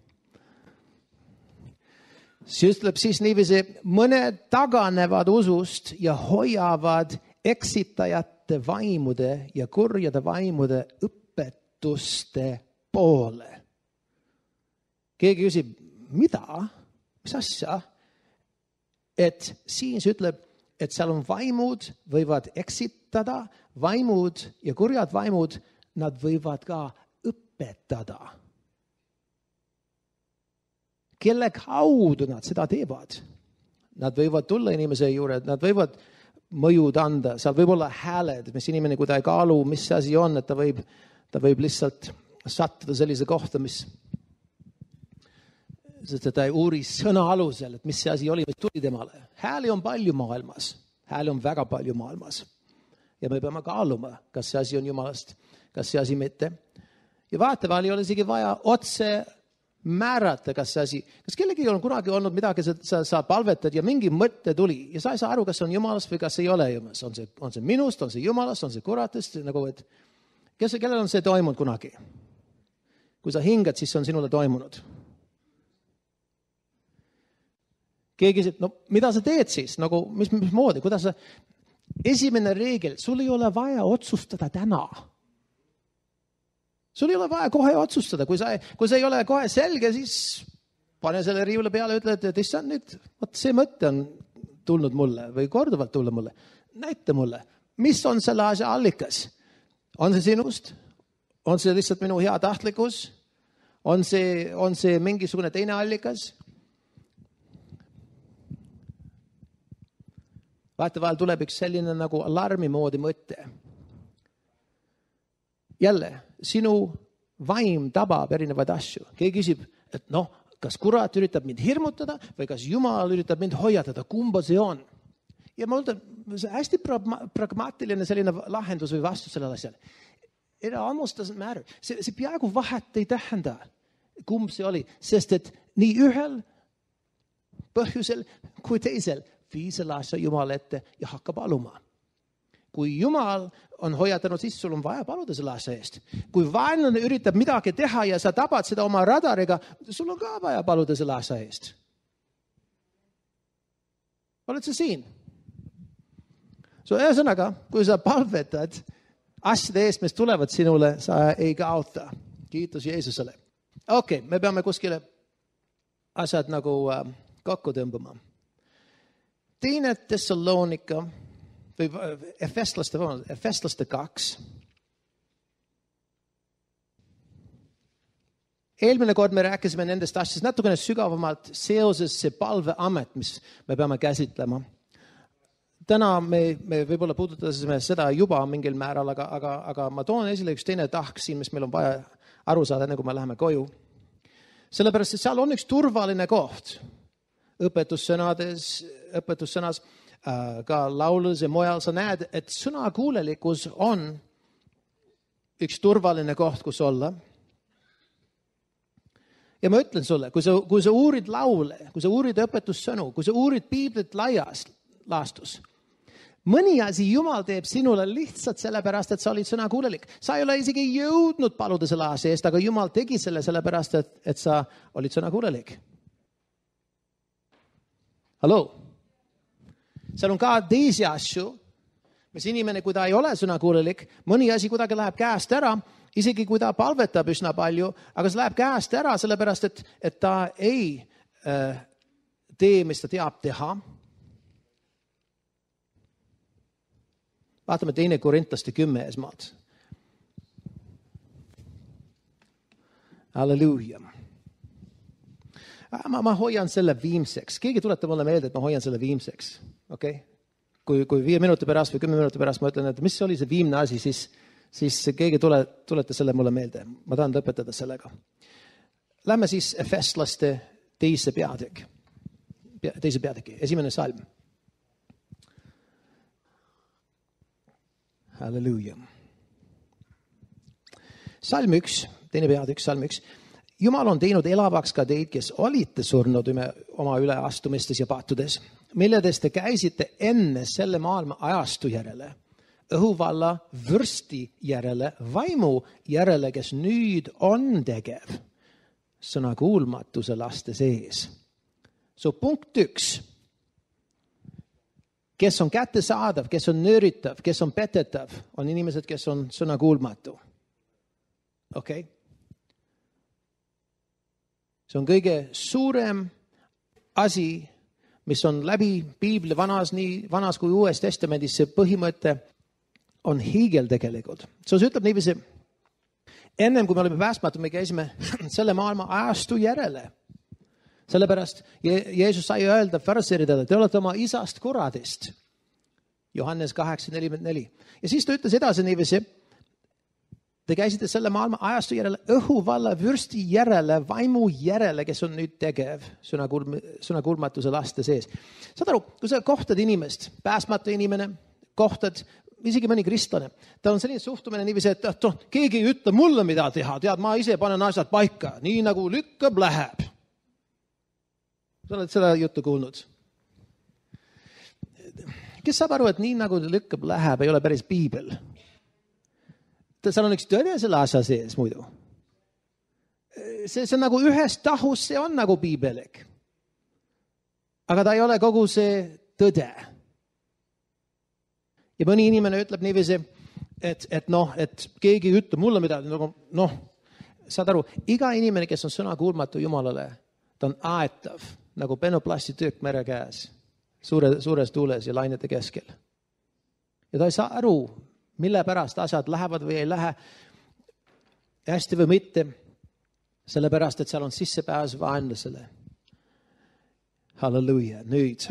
S1: See ütleb siis niiviisi, mõned taganevad usust ja hoiavad eksitajate vaimude ja kurjade vaimude õpetuste poole. Keegi küsib, mida? Mis asja? Et siin see ütleb, et seal on vaimud, võivad eksitada, vaimud ja kurjad vaimud, nad võivad ka õpetada. Kelle kaudu nad seda teevad? Nad võivad tulla inimese juurde, nad võivad mõjud anda, seal võib olla hääled, mis inimene, kui ta ei kaalu, mis see asi on, et ta võib, ta võib lihtsalt sattuda sellise kohta, mis, sest ta ei uuri sõna alusel, et mis see asi oli, mis tuli temale. Hääli on palju maailmas, hääli on väga palju maailmas ja me peame kaaluma, kas see asi on Jumalast, kas see asi mitte. Ja vaatevahel ei ole isegi vaja otse määrata, kas see asi, kas kellegi on kunagi olnud midagi, sa, sa palvetad ja mingi mõtte tuli ja sa ei saa aru, kas see on Jumalast või kas ei ole Jumalast. On see, on see minust, on see Jumalast, on see kuratist, nagu et kes, kellel on see toimunud kunagi? Kui sa hingad, siis on sinule toimunud. Keegi ütleb, no mida sa teed siis? Nagu, mis, mis moodi? Kuidas sa... Esimene reegel, sul ei ole vaja otsustada täna. Sul ei ole vaja kohe otsustada. Kui sa, kui sa ei ole kohe selge, siis pane selle riivule peale ja ütle, et issand nüüd, võt see mõte on tulnud mulle või korduvalt tulnud mulle. Näita mulle, mis on selle asja allikas? On see sinust? On see lihtsalt minu hea tahtlikkus? On see, on see mingisugune teine allikas? Vaatevahel tuleb üks selline nagu alarmi moodi mõte. Jälle, sinu vaim tabab erinevaid asju. Keegi küsib, et noh, kas kurat üritab mind hirmutada või kas Jumal üritab mind hoiatada, kumba see on. Ja ma ütlen, see hästi pragmaatiline selline lahendus või vastus sellele asjale. It almost doesn't matter. See, see peaaegu vahet ei tähenda, kumb see oli, sest et nii ühel põhjusel kui teisel vii selle asja Jumal ette ja hakka paluma. Kui Jumal on hoiatanud, siis sul on vaja paluda selle asja eest. Kui vaenlane üritab midagi teha ja sa tabad seda oma radariga, sul on ka vaja paluda selle asja eest. Oled sa siin? So ühesõnaga, kui sa palvetad asjade eest, mis tulevad sinule, sa ei kaota. Kiitus Jeesusele. Okei, okay, me peame kuskile asjad nagu äh, kokku tõmbama. Teine Thessalonika või Efeslaste, Efeslaste kaks. Eelmine kord me rääkisime nendest asjast natukene sügavamalt seoses see palveamet, mis me peame käsitlema. täna me, me võib-olla puudutasime seda juba mingil määral, aga, aga, aga ma toon esile üks teine tahk siin, mis meil on vaja aru saada, enne kui me läheme koju. Sellepärast, et seal on üks turvaline koht õpetussõnades, õpetussõnas, ka lauludes ja mujal. Sa näed, et sõnakuulelikkus on üks turvaline koht, kus olla. Ja ma ütlen sulle, kui sa, kui sa uurid laule, kui sa uurid õpetussõnu, kui sa uurid piiblit laias laastus, mõni asi Jumal teeb sinule lihtsalt sellepärast, et sa olid sõnakuulelik. Sa ei ole isegi jõudnud paluda selle asja eest, aga Jumal tegi selle sellepärast, et, et sa olid sõnakuulelik. Hallo? Seal on ka teisi asju, mis inimene, kui ta ei ole sõnakuulelik, mõni asi kuidagi läheb käest ära, isegi kui ta palvetab üsna palju, aga see läheb käest ära sellepärast, et, et ta ei äh, tee, mis ta teab teha. Vaatame teine Korintlaste kümme esmalt. Halleluuja. Ma, ma hoian selle viimseks. Keegi tuletab mulle meelde, et ma hoian selle viimseks. Okay? Kui, kui viie minuti pärast või kümme minuti pärast ma ütlen, et mis oli see viimne asi, siis, siis keegi tule, tulete selle mulle meelde. Ma tahan lõpetada sellega. Lähme siis Efeslaste teise peatükk. Teise peatüki. Esimene salm. Halleluuja. Salm üks, teine peatükk, salm üks. Jumal on teinud elavaks ka teid, kes olite surnud oma üleastumistes ja pattudes, milledes te käisite enne selle maailma ajastu järele, õhuvalla vürsti järele, vaimu järele, kes nüüd on tegev, sõnakuulmatuse laste sees. So punkt üks. Kes on kättesaadav, kes on nööritav, kes on petetav, on inimesed, kes on sõnakuulmatu. Okei? Okay? See on kõige suurem asi, mis on läbi piibli vanas, nii vanas kui uues testamendis, see põhimõte on hiigel tegelikult. So see ütleb niiviisi, ennem kui me olime päästmatu, me käisime selle maailma ajastu järele. Sellepärast Jeesus sai öelda fariseeridele, te olete oma isast kuradist. Johannes kaheksa nelikümmend neli. Ja siis ta ütles edasi niiviisi, te käisite selle maailma ajastu järele, õhuvalla vürsti järele, vaimu järele, kes on nüüd tegev sõnakuulmatuse laste sees. Saad aru, kui sa kohtad inimest, pääsmatu inimene, kohtad isegi mõni kristlane, ta on selline suhtumine niiviisi, et to, keegi ei ütle mulle, mida teha, tead, ma ise panen asjad paika, nii nagu lükkab, läheb. Sa oled seda juttu kuulnud. Kes saab aru, et nii nagu lükkab, läheb, ei ole päris piibel? Seal on üks tõde selle asja sees muidu. See, see on nagu ühes tahus, see on nagu piibelik. Aga ta ei ole kogu see tõde. Ja mõni inimene ütleb niiviisi, et, et noh, et keegi ütleb mulle midagi, noh, saad aru, iga inimene, kes on sõna kuulmatu Jumalale, ta on aetav, nagu penoplasti tükk mere käes, suure, suures tuules ja lainete keskel. Ja ta ei saa aru, mille pärast asjad lähevad või ei lähe hästi või mitte, sellepärast, et seal on sissepääs vaenlasele. Halleluuja, nüüd.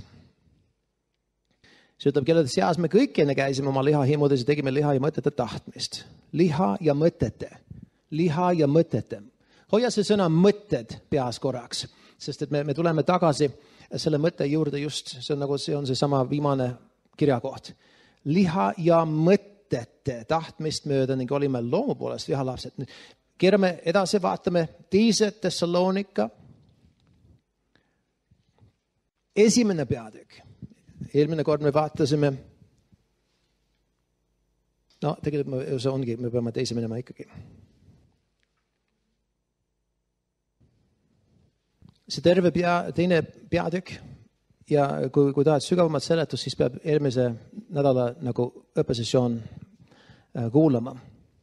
S1: See ütleb, kelle seas me kõik enne käisime oma lihahimudes ja tegime liha ja mõtete tahtmist. Liha ja mõtete. Liha ja mõtete. Hoia see sõna mõtted peas korraks, sest et me, me tuleme tagasi selle mõtte juurde just, see on nagu see on see sama viimane kirjakoht. Liha ja mõtete. Tahtmist mööda ning olime loomu poolest vihalapsed. Keerame edasi, vaatame teise Thessalonika. Esimene peatükk. Eelmine kord me vaatasime. No tegelikult see ongi, me peame teise minema ikkagi. See terve pea, teine peatükk. Ja kui, kui tahad sügavamat seletust, siis peab eelmise nädala nagu õppesessioon kuulama.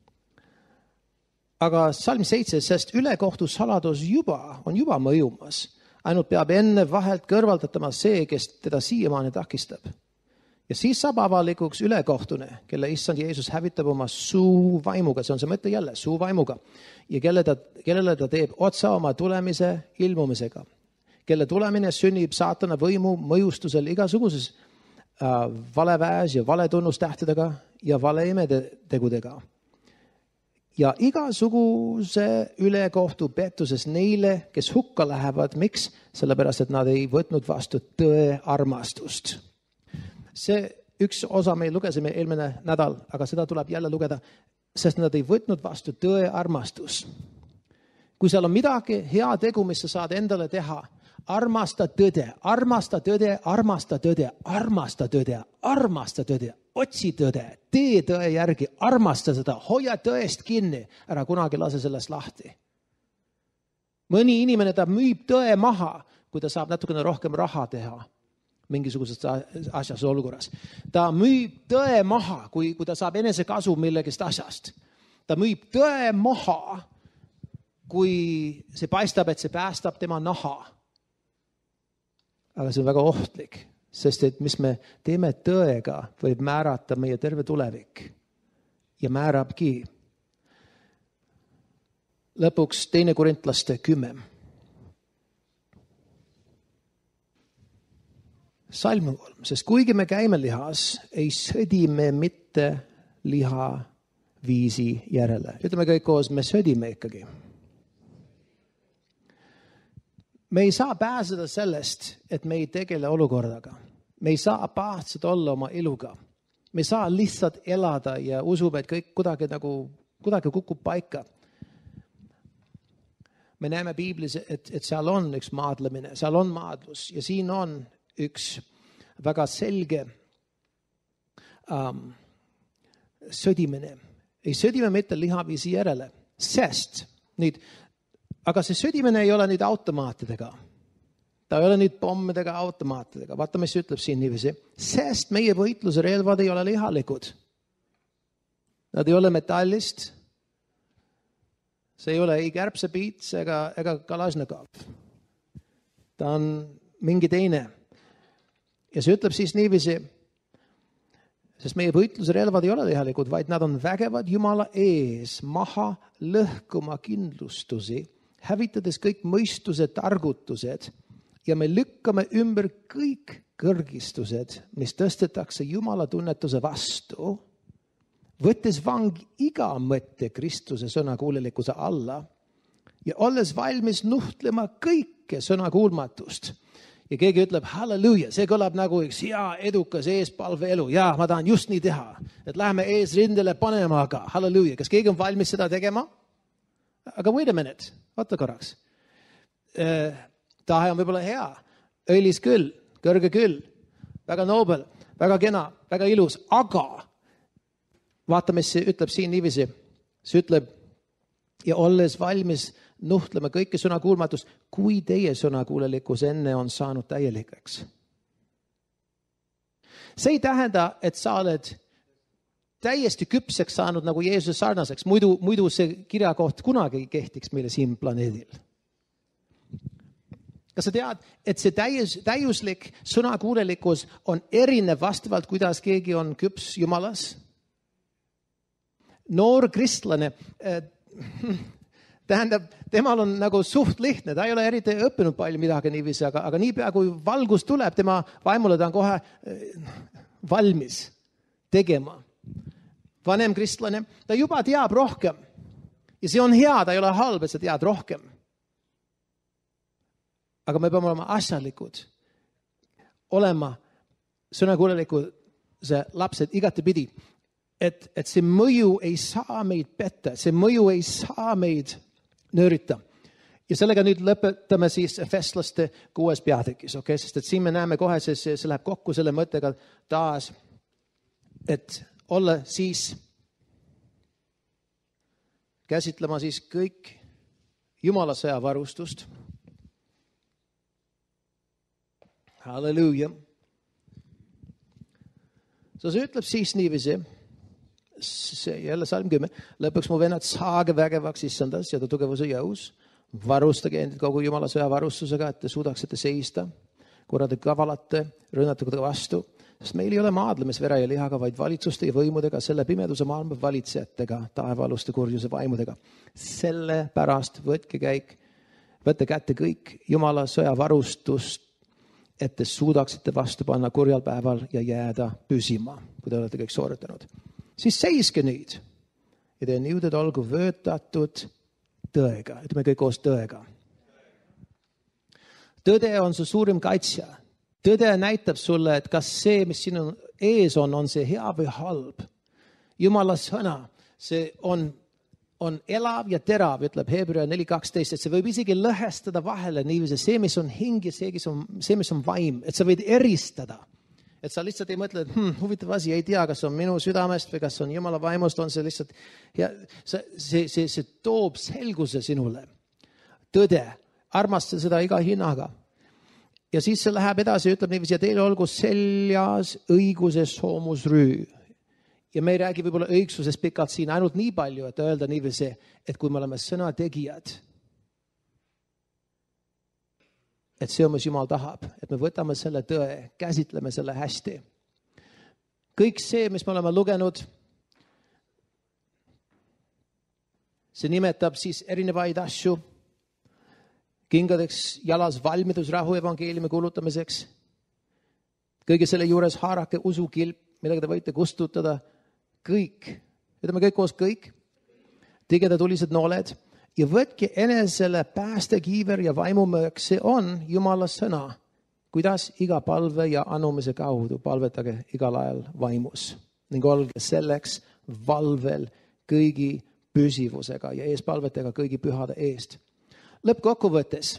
S1: Aga salm seitse, sest ülekohtu saladus juba, on juba mõjumas. Ainult peab enne vahelt kõrvaldatama see, kes teda siiamaani takistab. Ja siis saab avalikuks ülekohtune, kelle issand Jeesus hävitab oma suu vaimuga. See on see mõte jälle, suu vaimuga. Ja kelle ta, kellele ta teeb otsa oma tulemise ilmumisega. Kelle tulemine sünnib saatana võimu mõjustusel igasuguses valeväes ja valetunnustähtedega ja valeimetegudega. Ja igasuguse ülekohtu pettuses neile, kes hukka lähevad. Miks? Sellepärast, et nad ei võtnud vastu tõe armastust. See üks osa me lugesime eelmine nädal, aga seda tuleb jälle lugeda, sest nad ei võtnud vastu tõe armastus. Kui seal on midagi hea tegu, mis sa saad endale teha, armasta tõde, armasta tõde, armasta tõde, armasta tõde, armasta tõde, otsi tõde, tee tõe järgi, armasta seda, hoia tõest kinni, ära kunagi lase sellest lahti. Mõni inimene ta müüb tõe maha, kui ta saab natukene rohkem raha teha mingisuguses asjas olukorras. Ta müüb tõe maha, kui, kui ta saab enese kasu millegist asjast. Ta müüb tõe maha, kui see paistab, et see päästab tema naha. Aga see on väga ohtlik, sest et mis me teeme tõega, võib määrata meie terve tulevik ja määrabki. Lõpuks teine Korintlaste kümme. Salm kolm, sest kuigi me käime lihas, ei sõdi me mitte liha viisi järele. Ütleme kõik koos, me sõdime ikkagi. Me ei saa pääseda sellest, et me ei tegele olukordaga. Me ei saa paahtsed olla oma eluga. Me ei saa lihtsalt elada ja usume, et kõik kuidagi, nagu, kuidagi kukub paika. Me näeme Piiblis, et, et seal on üks maadlemine, seal on maadlus ja siin on üks väga selge um, sõdimine. Ei sõdime mitte lihaviisi järele, sest nüüd aga see sõdimine ei ole nüüd automaatidega. Ta ei ole nüüd pommidega, automaatidega. Vaata, mis ütleb siin niiviisi. Sest meie võitluse relvad ei ole lihalikud. Nad ei ole metallist. See ei ole ei kärbsepiits ega, ega Kalašnikov. Ta on mingi teine. Ja see ütleb siis niiviisi, sest meie võitluse relvad ei ole lihalikud, vaid nad on vägevad Jumala ees maha lõhkuma kindlustusi, hävitades kõik mõistuse targutused ja me lükkame ümber kõik kõrgistused, mis tõstetakse Jumala tunnetuse vastu, võttes vangi iga mõtte Kristuse sõnakuulelikkuse alla ja olles valmis nuhtlema kõike sõnakuulmatust. Ja keegi ütleb, halleluuja, see kõlab nagu üks hea, edukas eespalve elu. Ja, ma tahan just nii teha, et läheme eesrindele panema, aga halleluuja. Kas keegi on valmis seda tegema? Aga wait a minute, vaata korraks. Tahe on võib-olla hea, õilis küll, kõrge küll, väga nobel, väga kena, väga ilus, aga vaata, mis see ütleb siin niiviisi. See ütleb, ja olles valmis nuhtlema kõike sõnakuulmatust, kui teie sõnakuulelikkus enne on saanud täielikeks. See ei tähenda, et sa oled täiesti küpseks saanud nagu Jeesuse sarnaseks. Muidu, muidu see kirjakoht kunagi ei kehtiks meile siin planeedil. Kas sa tead, et see täius, täiuslik sõnakuulelikkus on erinev vastavalt, kuidas keegi on küps Jumalas? Noor kristlane äh, tähendab, temal on nagu suht lihtne, ta ei ole eriti õppinud palju midagi niiviisi, aga, aga niipea kui valgus tuleb, tema vaimule ta on kohe valmis tegema. Vanem kristlane, ta juba teab rohkem. Ja see on hea, ta ei ole halb, et sa tead rohkem. Aga me peame olema asjalikud, olema sõnakuulelikud see lapsed igatepidi, et, et see mõju ei saa meid petta, see mõju ei saa meid nöörita. Ja sellega nüüd lõpetame siis Efeslaste kuues peatükis, okay? Sest et siin me näeme kohe, see, see läheb kokku selle mõttega taas, et olla siis, käsitlema siis kõik Jumala sõjavarustust. Halleluuja. So see ütleb siis niiviisi, see jälle salm kümme, lõpuks mu vennad saage vägevaks issandas ja ta tugevuse jõus, varustage endid kogu Jumala sõjavarustusega, et te suudaksite seista, kuna te kavalate rünnatukega vastu, sest meil ei ole maadlemis vere ja lihaga, vaid valitsuste ja võimudega, selle pimeduse maailma valitsejatega, taevaaluste kurjuse vaimudega. Selle pärast võtke käik, võtte kätte kõik Jumala sõjavarustust et te suudaksite vastu panna kurjal päeval ja jääda püsima, kui te olete kõik sooritanud. Siis seiske nüüd ja teie niuded olgu vöötatud tõega. Ütleme kõik koos tõega. Tõde on su suurim kaitsja. Tõde näitab sulle, et kas see, mis sinu ees on, on see hea või halb. Jumala sõna, see on, on elav ja terav, ütleb Hebrea neli kaksteist, et see võib isegi lõhestada vahele niiviisi see, mis on hing ja see, mis on, see, mis on vaim. Et sa võid eristada. Et sa lihtsalt ei mõtle, et hmm, huvitav asi, ei tea, kas on minu südamest või kas on Jumala vaimust, on see lihtsalt ja see, see, see, see toob selguse sinule. Tõde, armasta seda iga hinnaga. Ja siis see läheb edasi, ütleb niiviisi, ja teil olgu seljas õiguse soomusrüü. Ja me ei räägi võib-olla õigsusest pikalt siin ainult nii palju, et öelda niiviisi, et kui me oleme sõna tegijad, et see on, mis Jumal tahab, et me võtame selle tõe, käsitleme selle hästi. Kõik see, mis me oleme lugenud, see nimetab siis erinevaid asju, kingadeks jalas valmidus rahu evangeeliumi kuulutamiseks. Kõige selle juures haarake usukilp, millega te võite kustutada kõik. Ütleme kõik koos kõik. Tigeda tulised nooled ja võtke enesele päästekiiver ja vaimumöök. See on Jumala sõna. Kuidas iga palve ja anumise kaudu palvetage igal ajal vaimus. Ning olge selleks valvel kõigi püsivusega ja eespalvetega kõigi pühade eest. Lõppkokkuvõttes,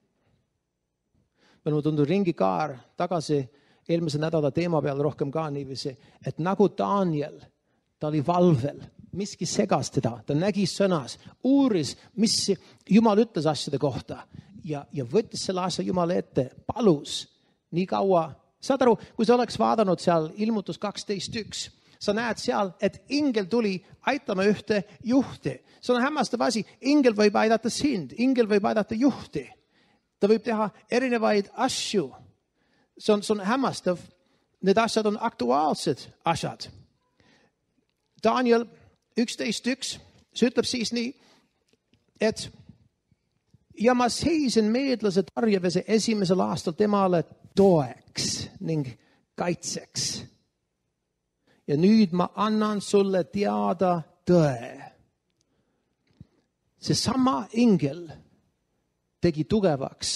S1: me oleme tulnud ringi kaar tagasi eelmise nädala teema peal rohkem ka niiviisi, et nagu Daniel, ta oli valvel, miski segas teda, ta nägi sõnas, uuris, mis Jumal ütles asjade kohta ja, ja võttis selle asja Jumala ette, palus nii kaua. Saad aru, kui sa oleks vaadanud seal ilmutus kaksteist üks, sa näed seal, et ingel tuli aitama ühte juhti. See on hämmastav asi. Ingel võib aidata sind. Ingel võib aidata juhti. Ta võib teha erinevaid asju. See on, see on hämmastav. Need asjad on aktuaalsed asjad. Daniel üksteist üks, see ütleb siis nii, et ja ma seisin meedlase Darjevese esimesel aastal temale toeks ning kaitseks. Ja nüüd ma annan sulle teada tõe. See sama ingel tegi tugevaks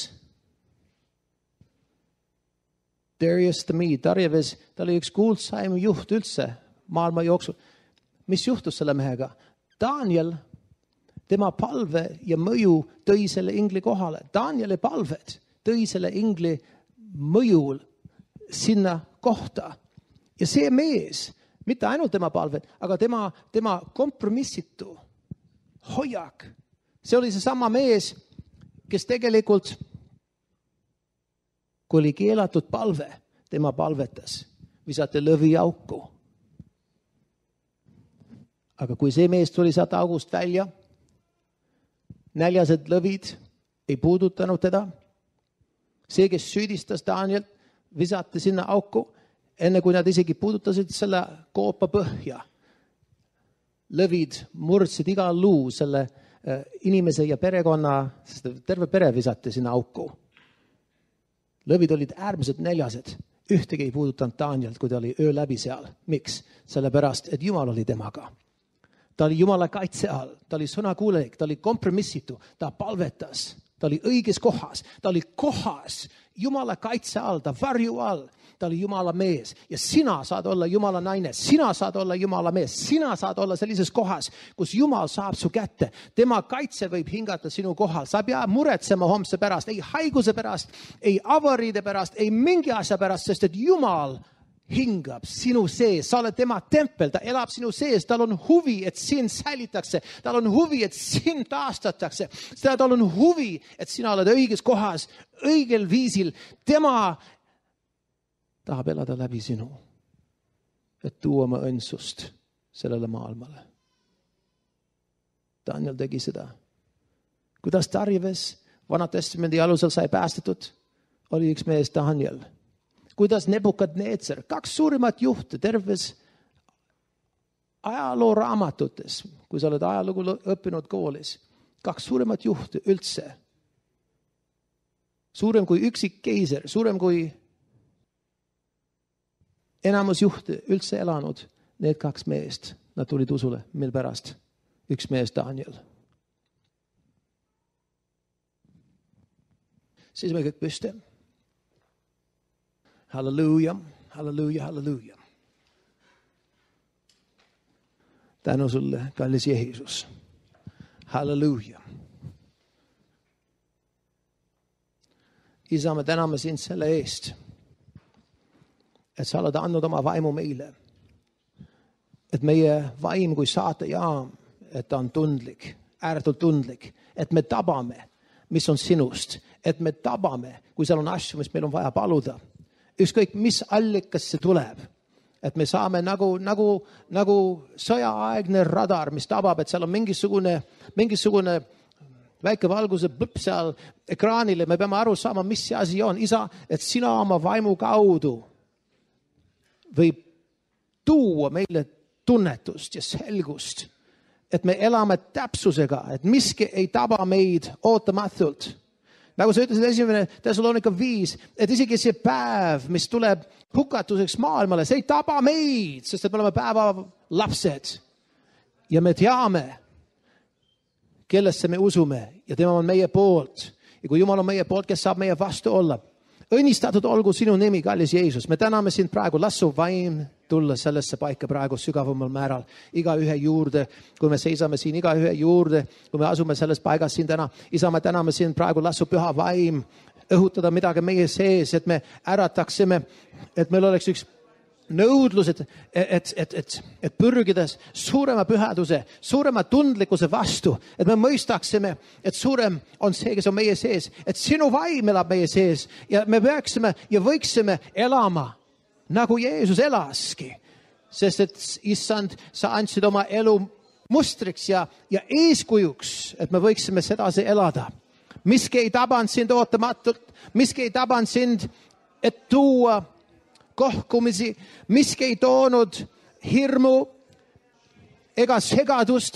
S1: Darius the Mede. Darjeves, ta oli üks kuulsaim juht üldse maailma jooksul. Mis juhtus selle mehega? Daniel, tema palve ja mõju tõi selle ingli kohale. Danieli palved tõi selle ingli mõjul sinna kohta. Ja see mees, mitte ainult tema palved, aga tema, tema kompromissitu hoiak. See oli see sama mees, kes tegelikult, kui oli keelatud palve, tema palvetas, visati lõvi auku. Aga kui see mees tuli sealt august välja, näljased lõvid ei puudutanud teda. See, kes süüdistas Daniel, visati sinna auku, enne kui nad isegi puudutasid selle koopa põhja. Lõvid murdsid iga luu selle inimese ja perekonna, sest terve pere visati sinna auku. Lõvid olid äärmiselt näljased. Ühtegi ei puudutanud Danielt, kui ta oli öö läbi seal. Miks? Sellepärast, et Jumal oli temaga. Ta oli Jumala kaitse all, ta oli sõnakuulelik, ta oli kompromissitu, ta palvetas, ta oli õiges kohas, ta oli kohas Jumala kaitse all, ta varju all, ta oli Jumala mees ja sina saad olla Jumala naine, sina saad olla Jumala mees, sina saad olla sellises kohas, kus Jumal saab su kätte, tema kaitse võib hingata sinu kohal, sa pea muretsema homse pärast, ei haiguse pärast, ei avariide pärast, ei mingi asja pärast, sest et Jumal hingab sinu sees, sa oled tema tempel, ta elab sinu sees, tal on huvi, et sind säilitakse, tal on huvi, et sind taastatakse, tal on huvi, et sina oled õiges kohas, õigel viisil, tema tahab elada läbi sinu, et tuua oma õndsust sellele maailmale. Daniel tegi seda. Kuidas Darjeves Vana Testamendi alusel sai päästetud, oli üks mees Daniel. Kuidas Nebukadnetsar, kaks suurimat juhte terves ajaloo raamatutes, kui sa oled ajalugu õppinud koolis, kaks suurimat juhte üldse Suurem kui üksik keiser, suurem kui enamus juhte üldse elanud. Need kaks meest, nad tulid usule, mil pärast. Üks mees Daniel. Siis me kõik püsti. Halleluuja, halleluuja, halleluuja. Tänu sulle, kallis Jeesus. Halleluuja. Isa, me täname sind selle eest, et sa oled andnud oma vaimu meile. Et meie vaim kui saatejaam, et ta on tundlik, ääretult tundlik, et me tabame, mis on sinust, et me tabame, kui seal on asju, mis meil on vaja paluda. Ükskõik, mis allikas see tuleb, et me saame nagu, nagu, nagu sõjaaegne radar, mis tabab, et seal on mingisugune, mingisugune väike valguse blõpp seal ekraanile, me peame aru saama, mis see asi on. Isa, et sina oma vaimu kaudu võib tuua meile tunnetust ja selgust, et me elame täpsusega, et miski ei taba meid ootamatult. Nagu sa ütlesid esimene Thessalonika viis, et isegi see päev, mis tuleb hukatuseks maailmale, see ei taba meid, sest et me oleme päeva lapsed. Ja me teame, kellesse me usume ja tema on meie poolt. Ja kui Jumal on meie poolt, kes saab meie vastu olla. Õnnistatud olgu sinu nimi, kallis Jeesus. Me täname sind praegu. Las su vaim tulla sellesse paika praegu sügavamal määral. Iga ühe juurde, kui me seisame siin, iga ühe juurde, kui me asume selles paigas siin täna. Isa, me täname sind praegu. Las su püha vaim õhutada midagi meie sees, et me ärataksime, et meil oleks üks nõudlus, et, et, et, et, et pürgides suurema pühaduse, suurema tundlikkuse vastu, et me mõistaksime, et suurem on see, kes on meie sees, et sinu vaim elab meie sees ja me peaksime ja võiksime elama, nagu Jeesus elaski. Sest et issand, sa andsid oma elu mustriks ja, ja eeskujuks, et me võiksime sedasi elada. Miski ei tabanud sind ootamatult, miski ei tabanud sind, et tuua kohkumisi, miski ei toonud hirmu ega segadust.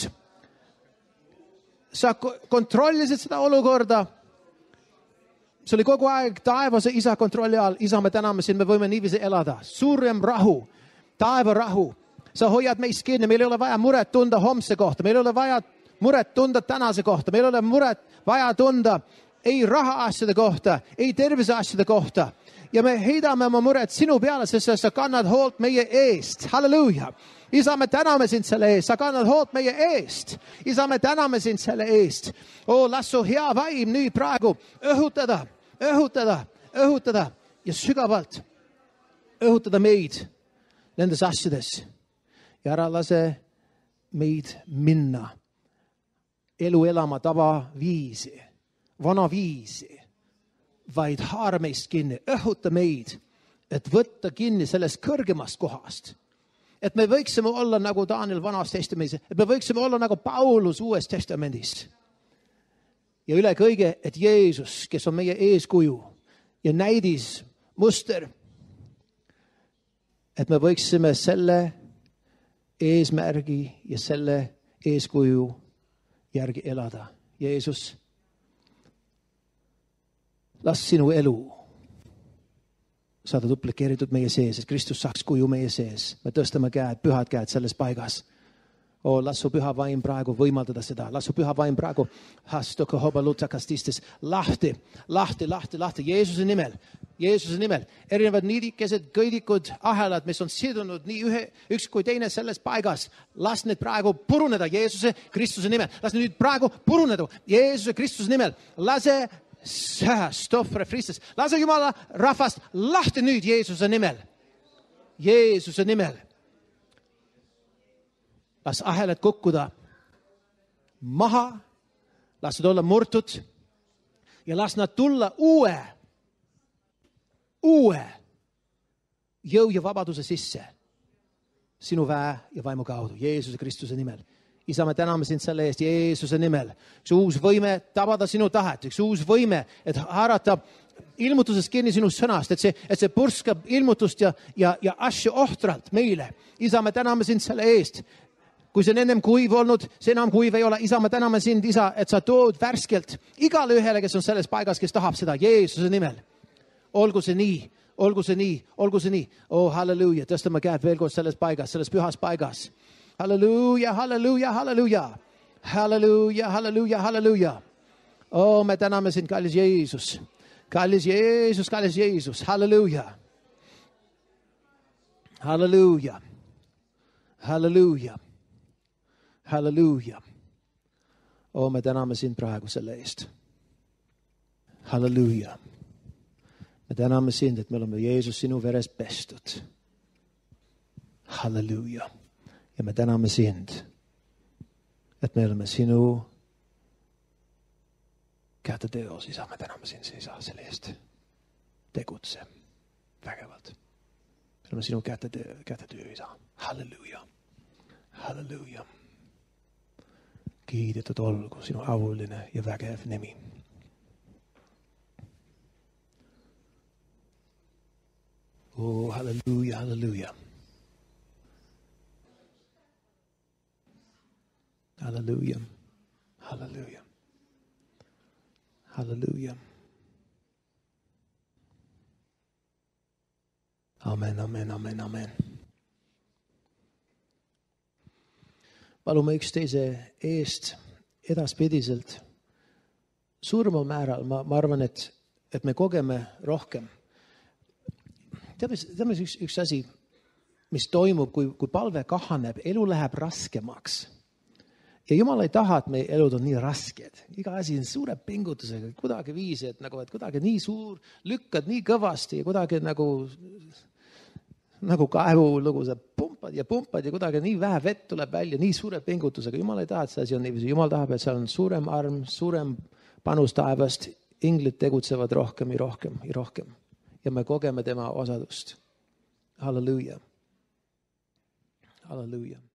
S1: Sa kontrollisid seda olukorda. See oli kogu aeg taevase isa kontrolli all. Isa, me täname sind, me võime niiviisi elada. Suurem rahu, taeva rahu. Sa hoiad meist kinni, meil ei ole vaja muret tunda homse kohta, meil ei ole vaja muret tunda tänase kohta, meil ei ole muret vaja tunda ei raha asjade kohta, ei tervise asjade kohta. Ja me heidame oma muret sinu peale, sest sa kannad hoolt meie eest. Halleluuja. Isa, me täname sind selle eest. Sa kannad hoolt meie eest. Isa, me täname sind selle eest. O, las su hea vaim nüüd praegu õhutada, õhutada, õhutada ja sügavalt õhutada meid nendes asjades. Ja ära lase meid minna elu elama tava viisi, vana viisi. Vaid haara meist kinni, õhuta meid, et võtta kinni sellest kõrgemast kohast. Et me võiksime olla nagu Daniel Vanas testamendis, et me võiksime olla nagu Paulus Uues testamendis. Ja üle kõige, et Jeesus, kes on meie eeskuju ja näidis muster, et me võiksime selle eesmärgi ja selle eeskuju järgi elada. Jeesus, las sinu elu saada duplikeeritud meie sees, et Kristus saaks kuju meie sees. Me tõstame käed, pühad käed selles paigas. O, las su püha vaim praegu võimaldada seda. Las su püha vaim praegu lahti, lahti, lahti, lahti. Jeesuse nimel, Jeesuse nimel. Erinevad niidikesed, kõidikud, ahelad, mis on sidunud nii ühe, üks kui teine selles paigas. Las need praegu puruneda Jeesuse Kristuse nimel. Las nüüd praegu puruneda Jeesuse Kristuse nimel. Lase Stoff refristes. Lase Jumala rahvast lahti nüüd Jeesuse nimel. Jeesuse nimel. Las ahelad kukkuda maha. Las nad olla murtud. Ja las nad tulla uue, uue jõu ja vabaduse sisse. Sinu väe ja vaimu kaudu. Jeesuse Kristuse nimel. Isa, me täname sind selle eest Jeesuse nimel. Üks uus võime tabada sinu tahet. Üks uus võime, et haarata ilmutusest kinni sinu sõnast, et see, et see purskab ilmutust ja, ja, ja asju ohtralt meile. Isa, me täname sind selle eest. kui see on ennem kuiv olnud, see enam kuiv ei ole. Isa, ma täname sind, Isa, et sa tood värskelt igale ühele, kes on selles paigas, kes tahab seda Jeesuse nimel. Olgu see nii, olgu see nii, olgu see nii. Oh, halleluuja, tõstame käed veel kord selles paigas, selles pühas paigas. Halleluuja, halleluuja, halleluuja. Halleluuja, halleluuja, halleluuja. Oh, me täname sind, kallis Jeesus. Kallis Jeesus, kallis Jeesus. Halleluuja. Halleluuja. Halleluuja. Halleluuja. Oh, me täname sind praegu selle eest. Halleluuja. Me täname sind, et me oleme Jeesus sinu veres pestud. Halleluuja. Ja me täname sind, et me oleme sinu käte teos, Isa. Me täname sind, Isa, selle eest. Tegutse vägevalt. Me oleme sinu käte töö, käte töö, Isa. Halleluuja. Halleluuja. Kiidetud olgu sinu auline ja vägev nimi. Oh, halleluuja, halleluuja. Halleluuja. Halleluuja. Halleluuja. Amen, amen, amen, amen. Palume üksteise eest edaspidiselt suuremal määral. Ma, ma arvan, et, et me kogeme rohkem. Teame, teame üks, üks asi, mis toimub, kui, kui palve kahaneb, elu läheb raskemaks. Ja Jumal ei taha, et meie elud on nii rasked. Iga asi on suure pingutusega, kuidagi viisi, et, nagu, et kuidagi nii suur, lükkad nii kõvasti ja kuidagi nagu, nagu kaevulugu, sa pumpad ja pumpad ja kuidagi nii vähe vett tuleb välja, nii suure pingutusega. Jumal ei taha, et see asi on niiviisi. Jumal tahab, et seal on suurem arm, suurem panus taevast. Inglid tegutsevad rohkem ja rohkem ja rohkem. Ja me kogeme tema osadust. Halleluuja. Halleluuja.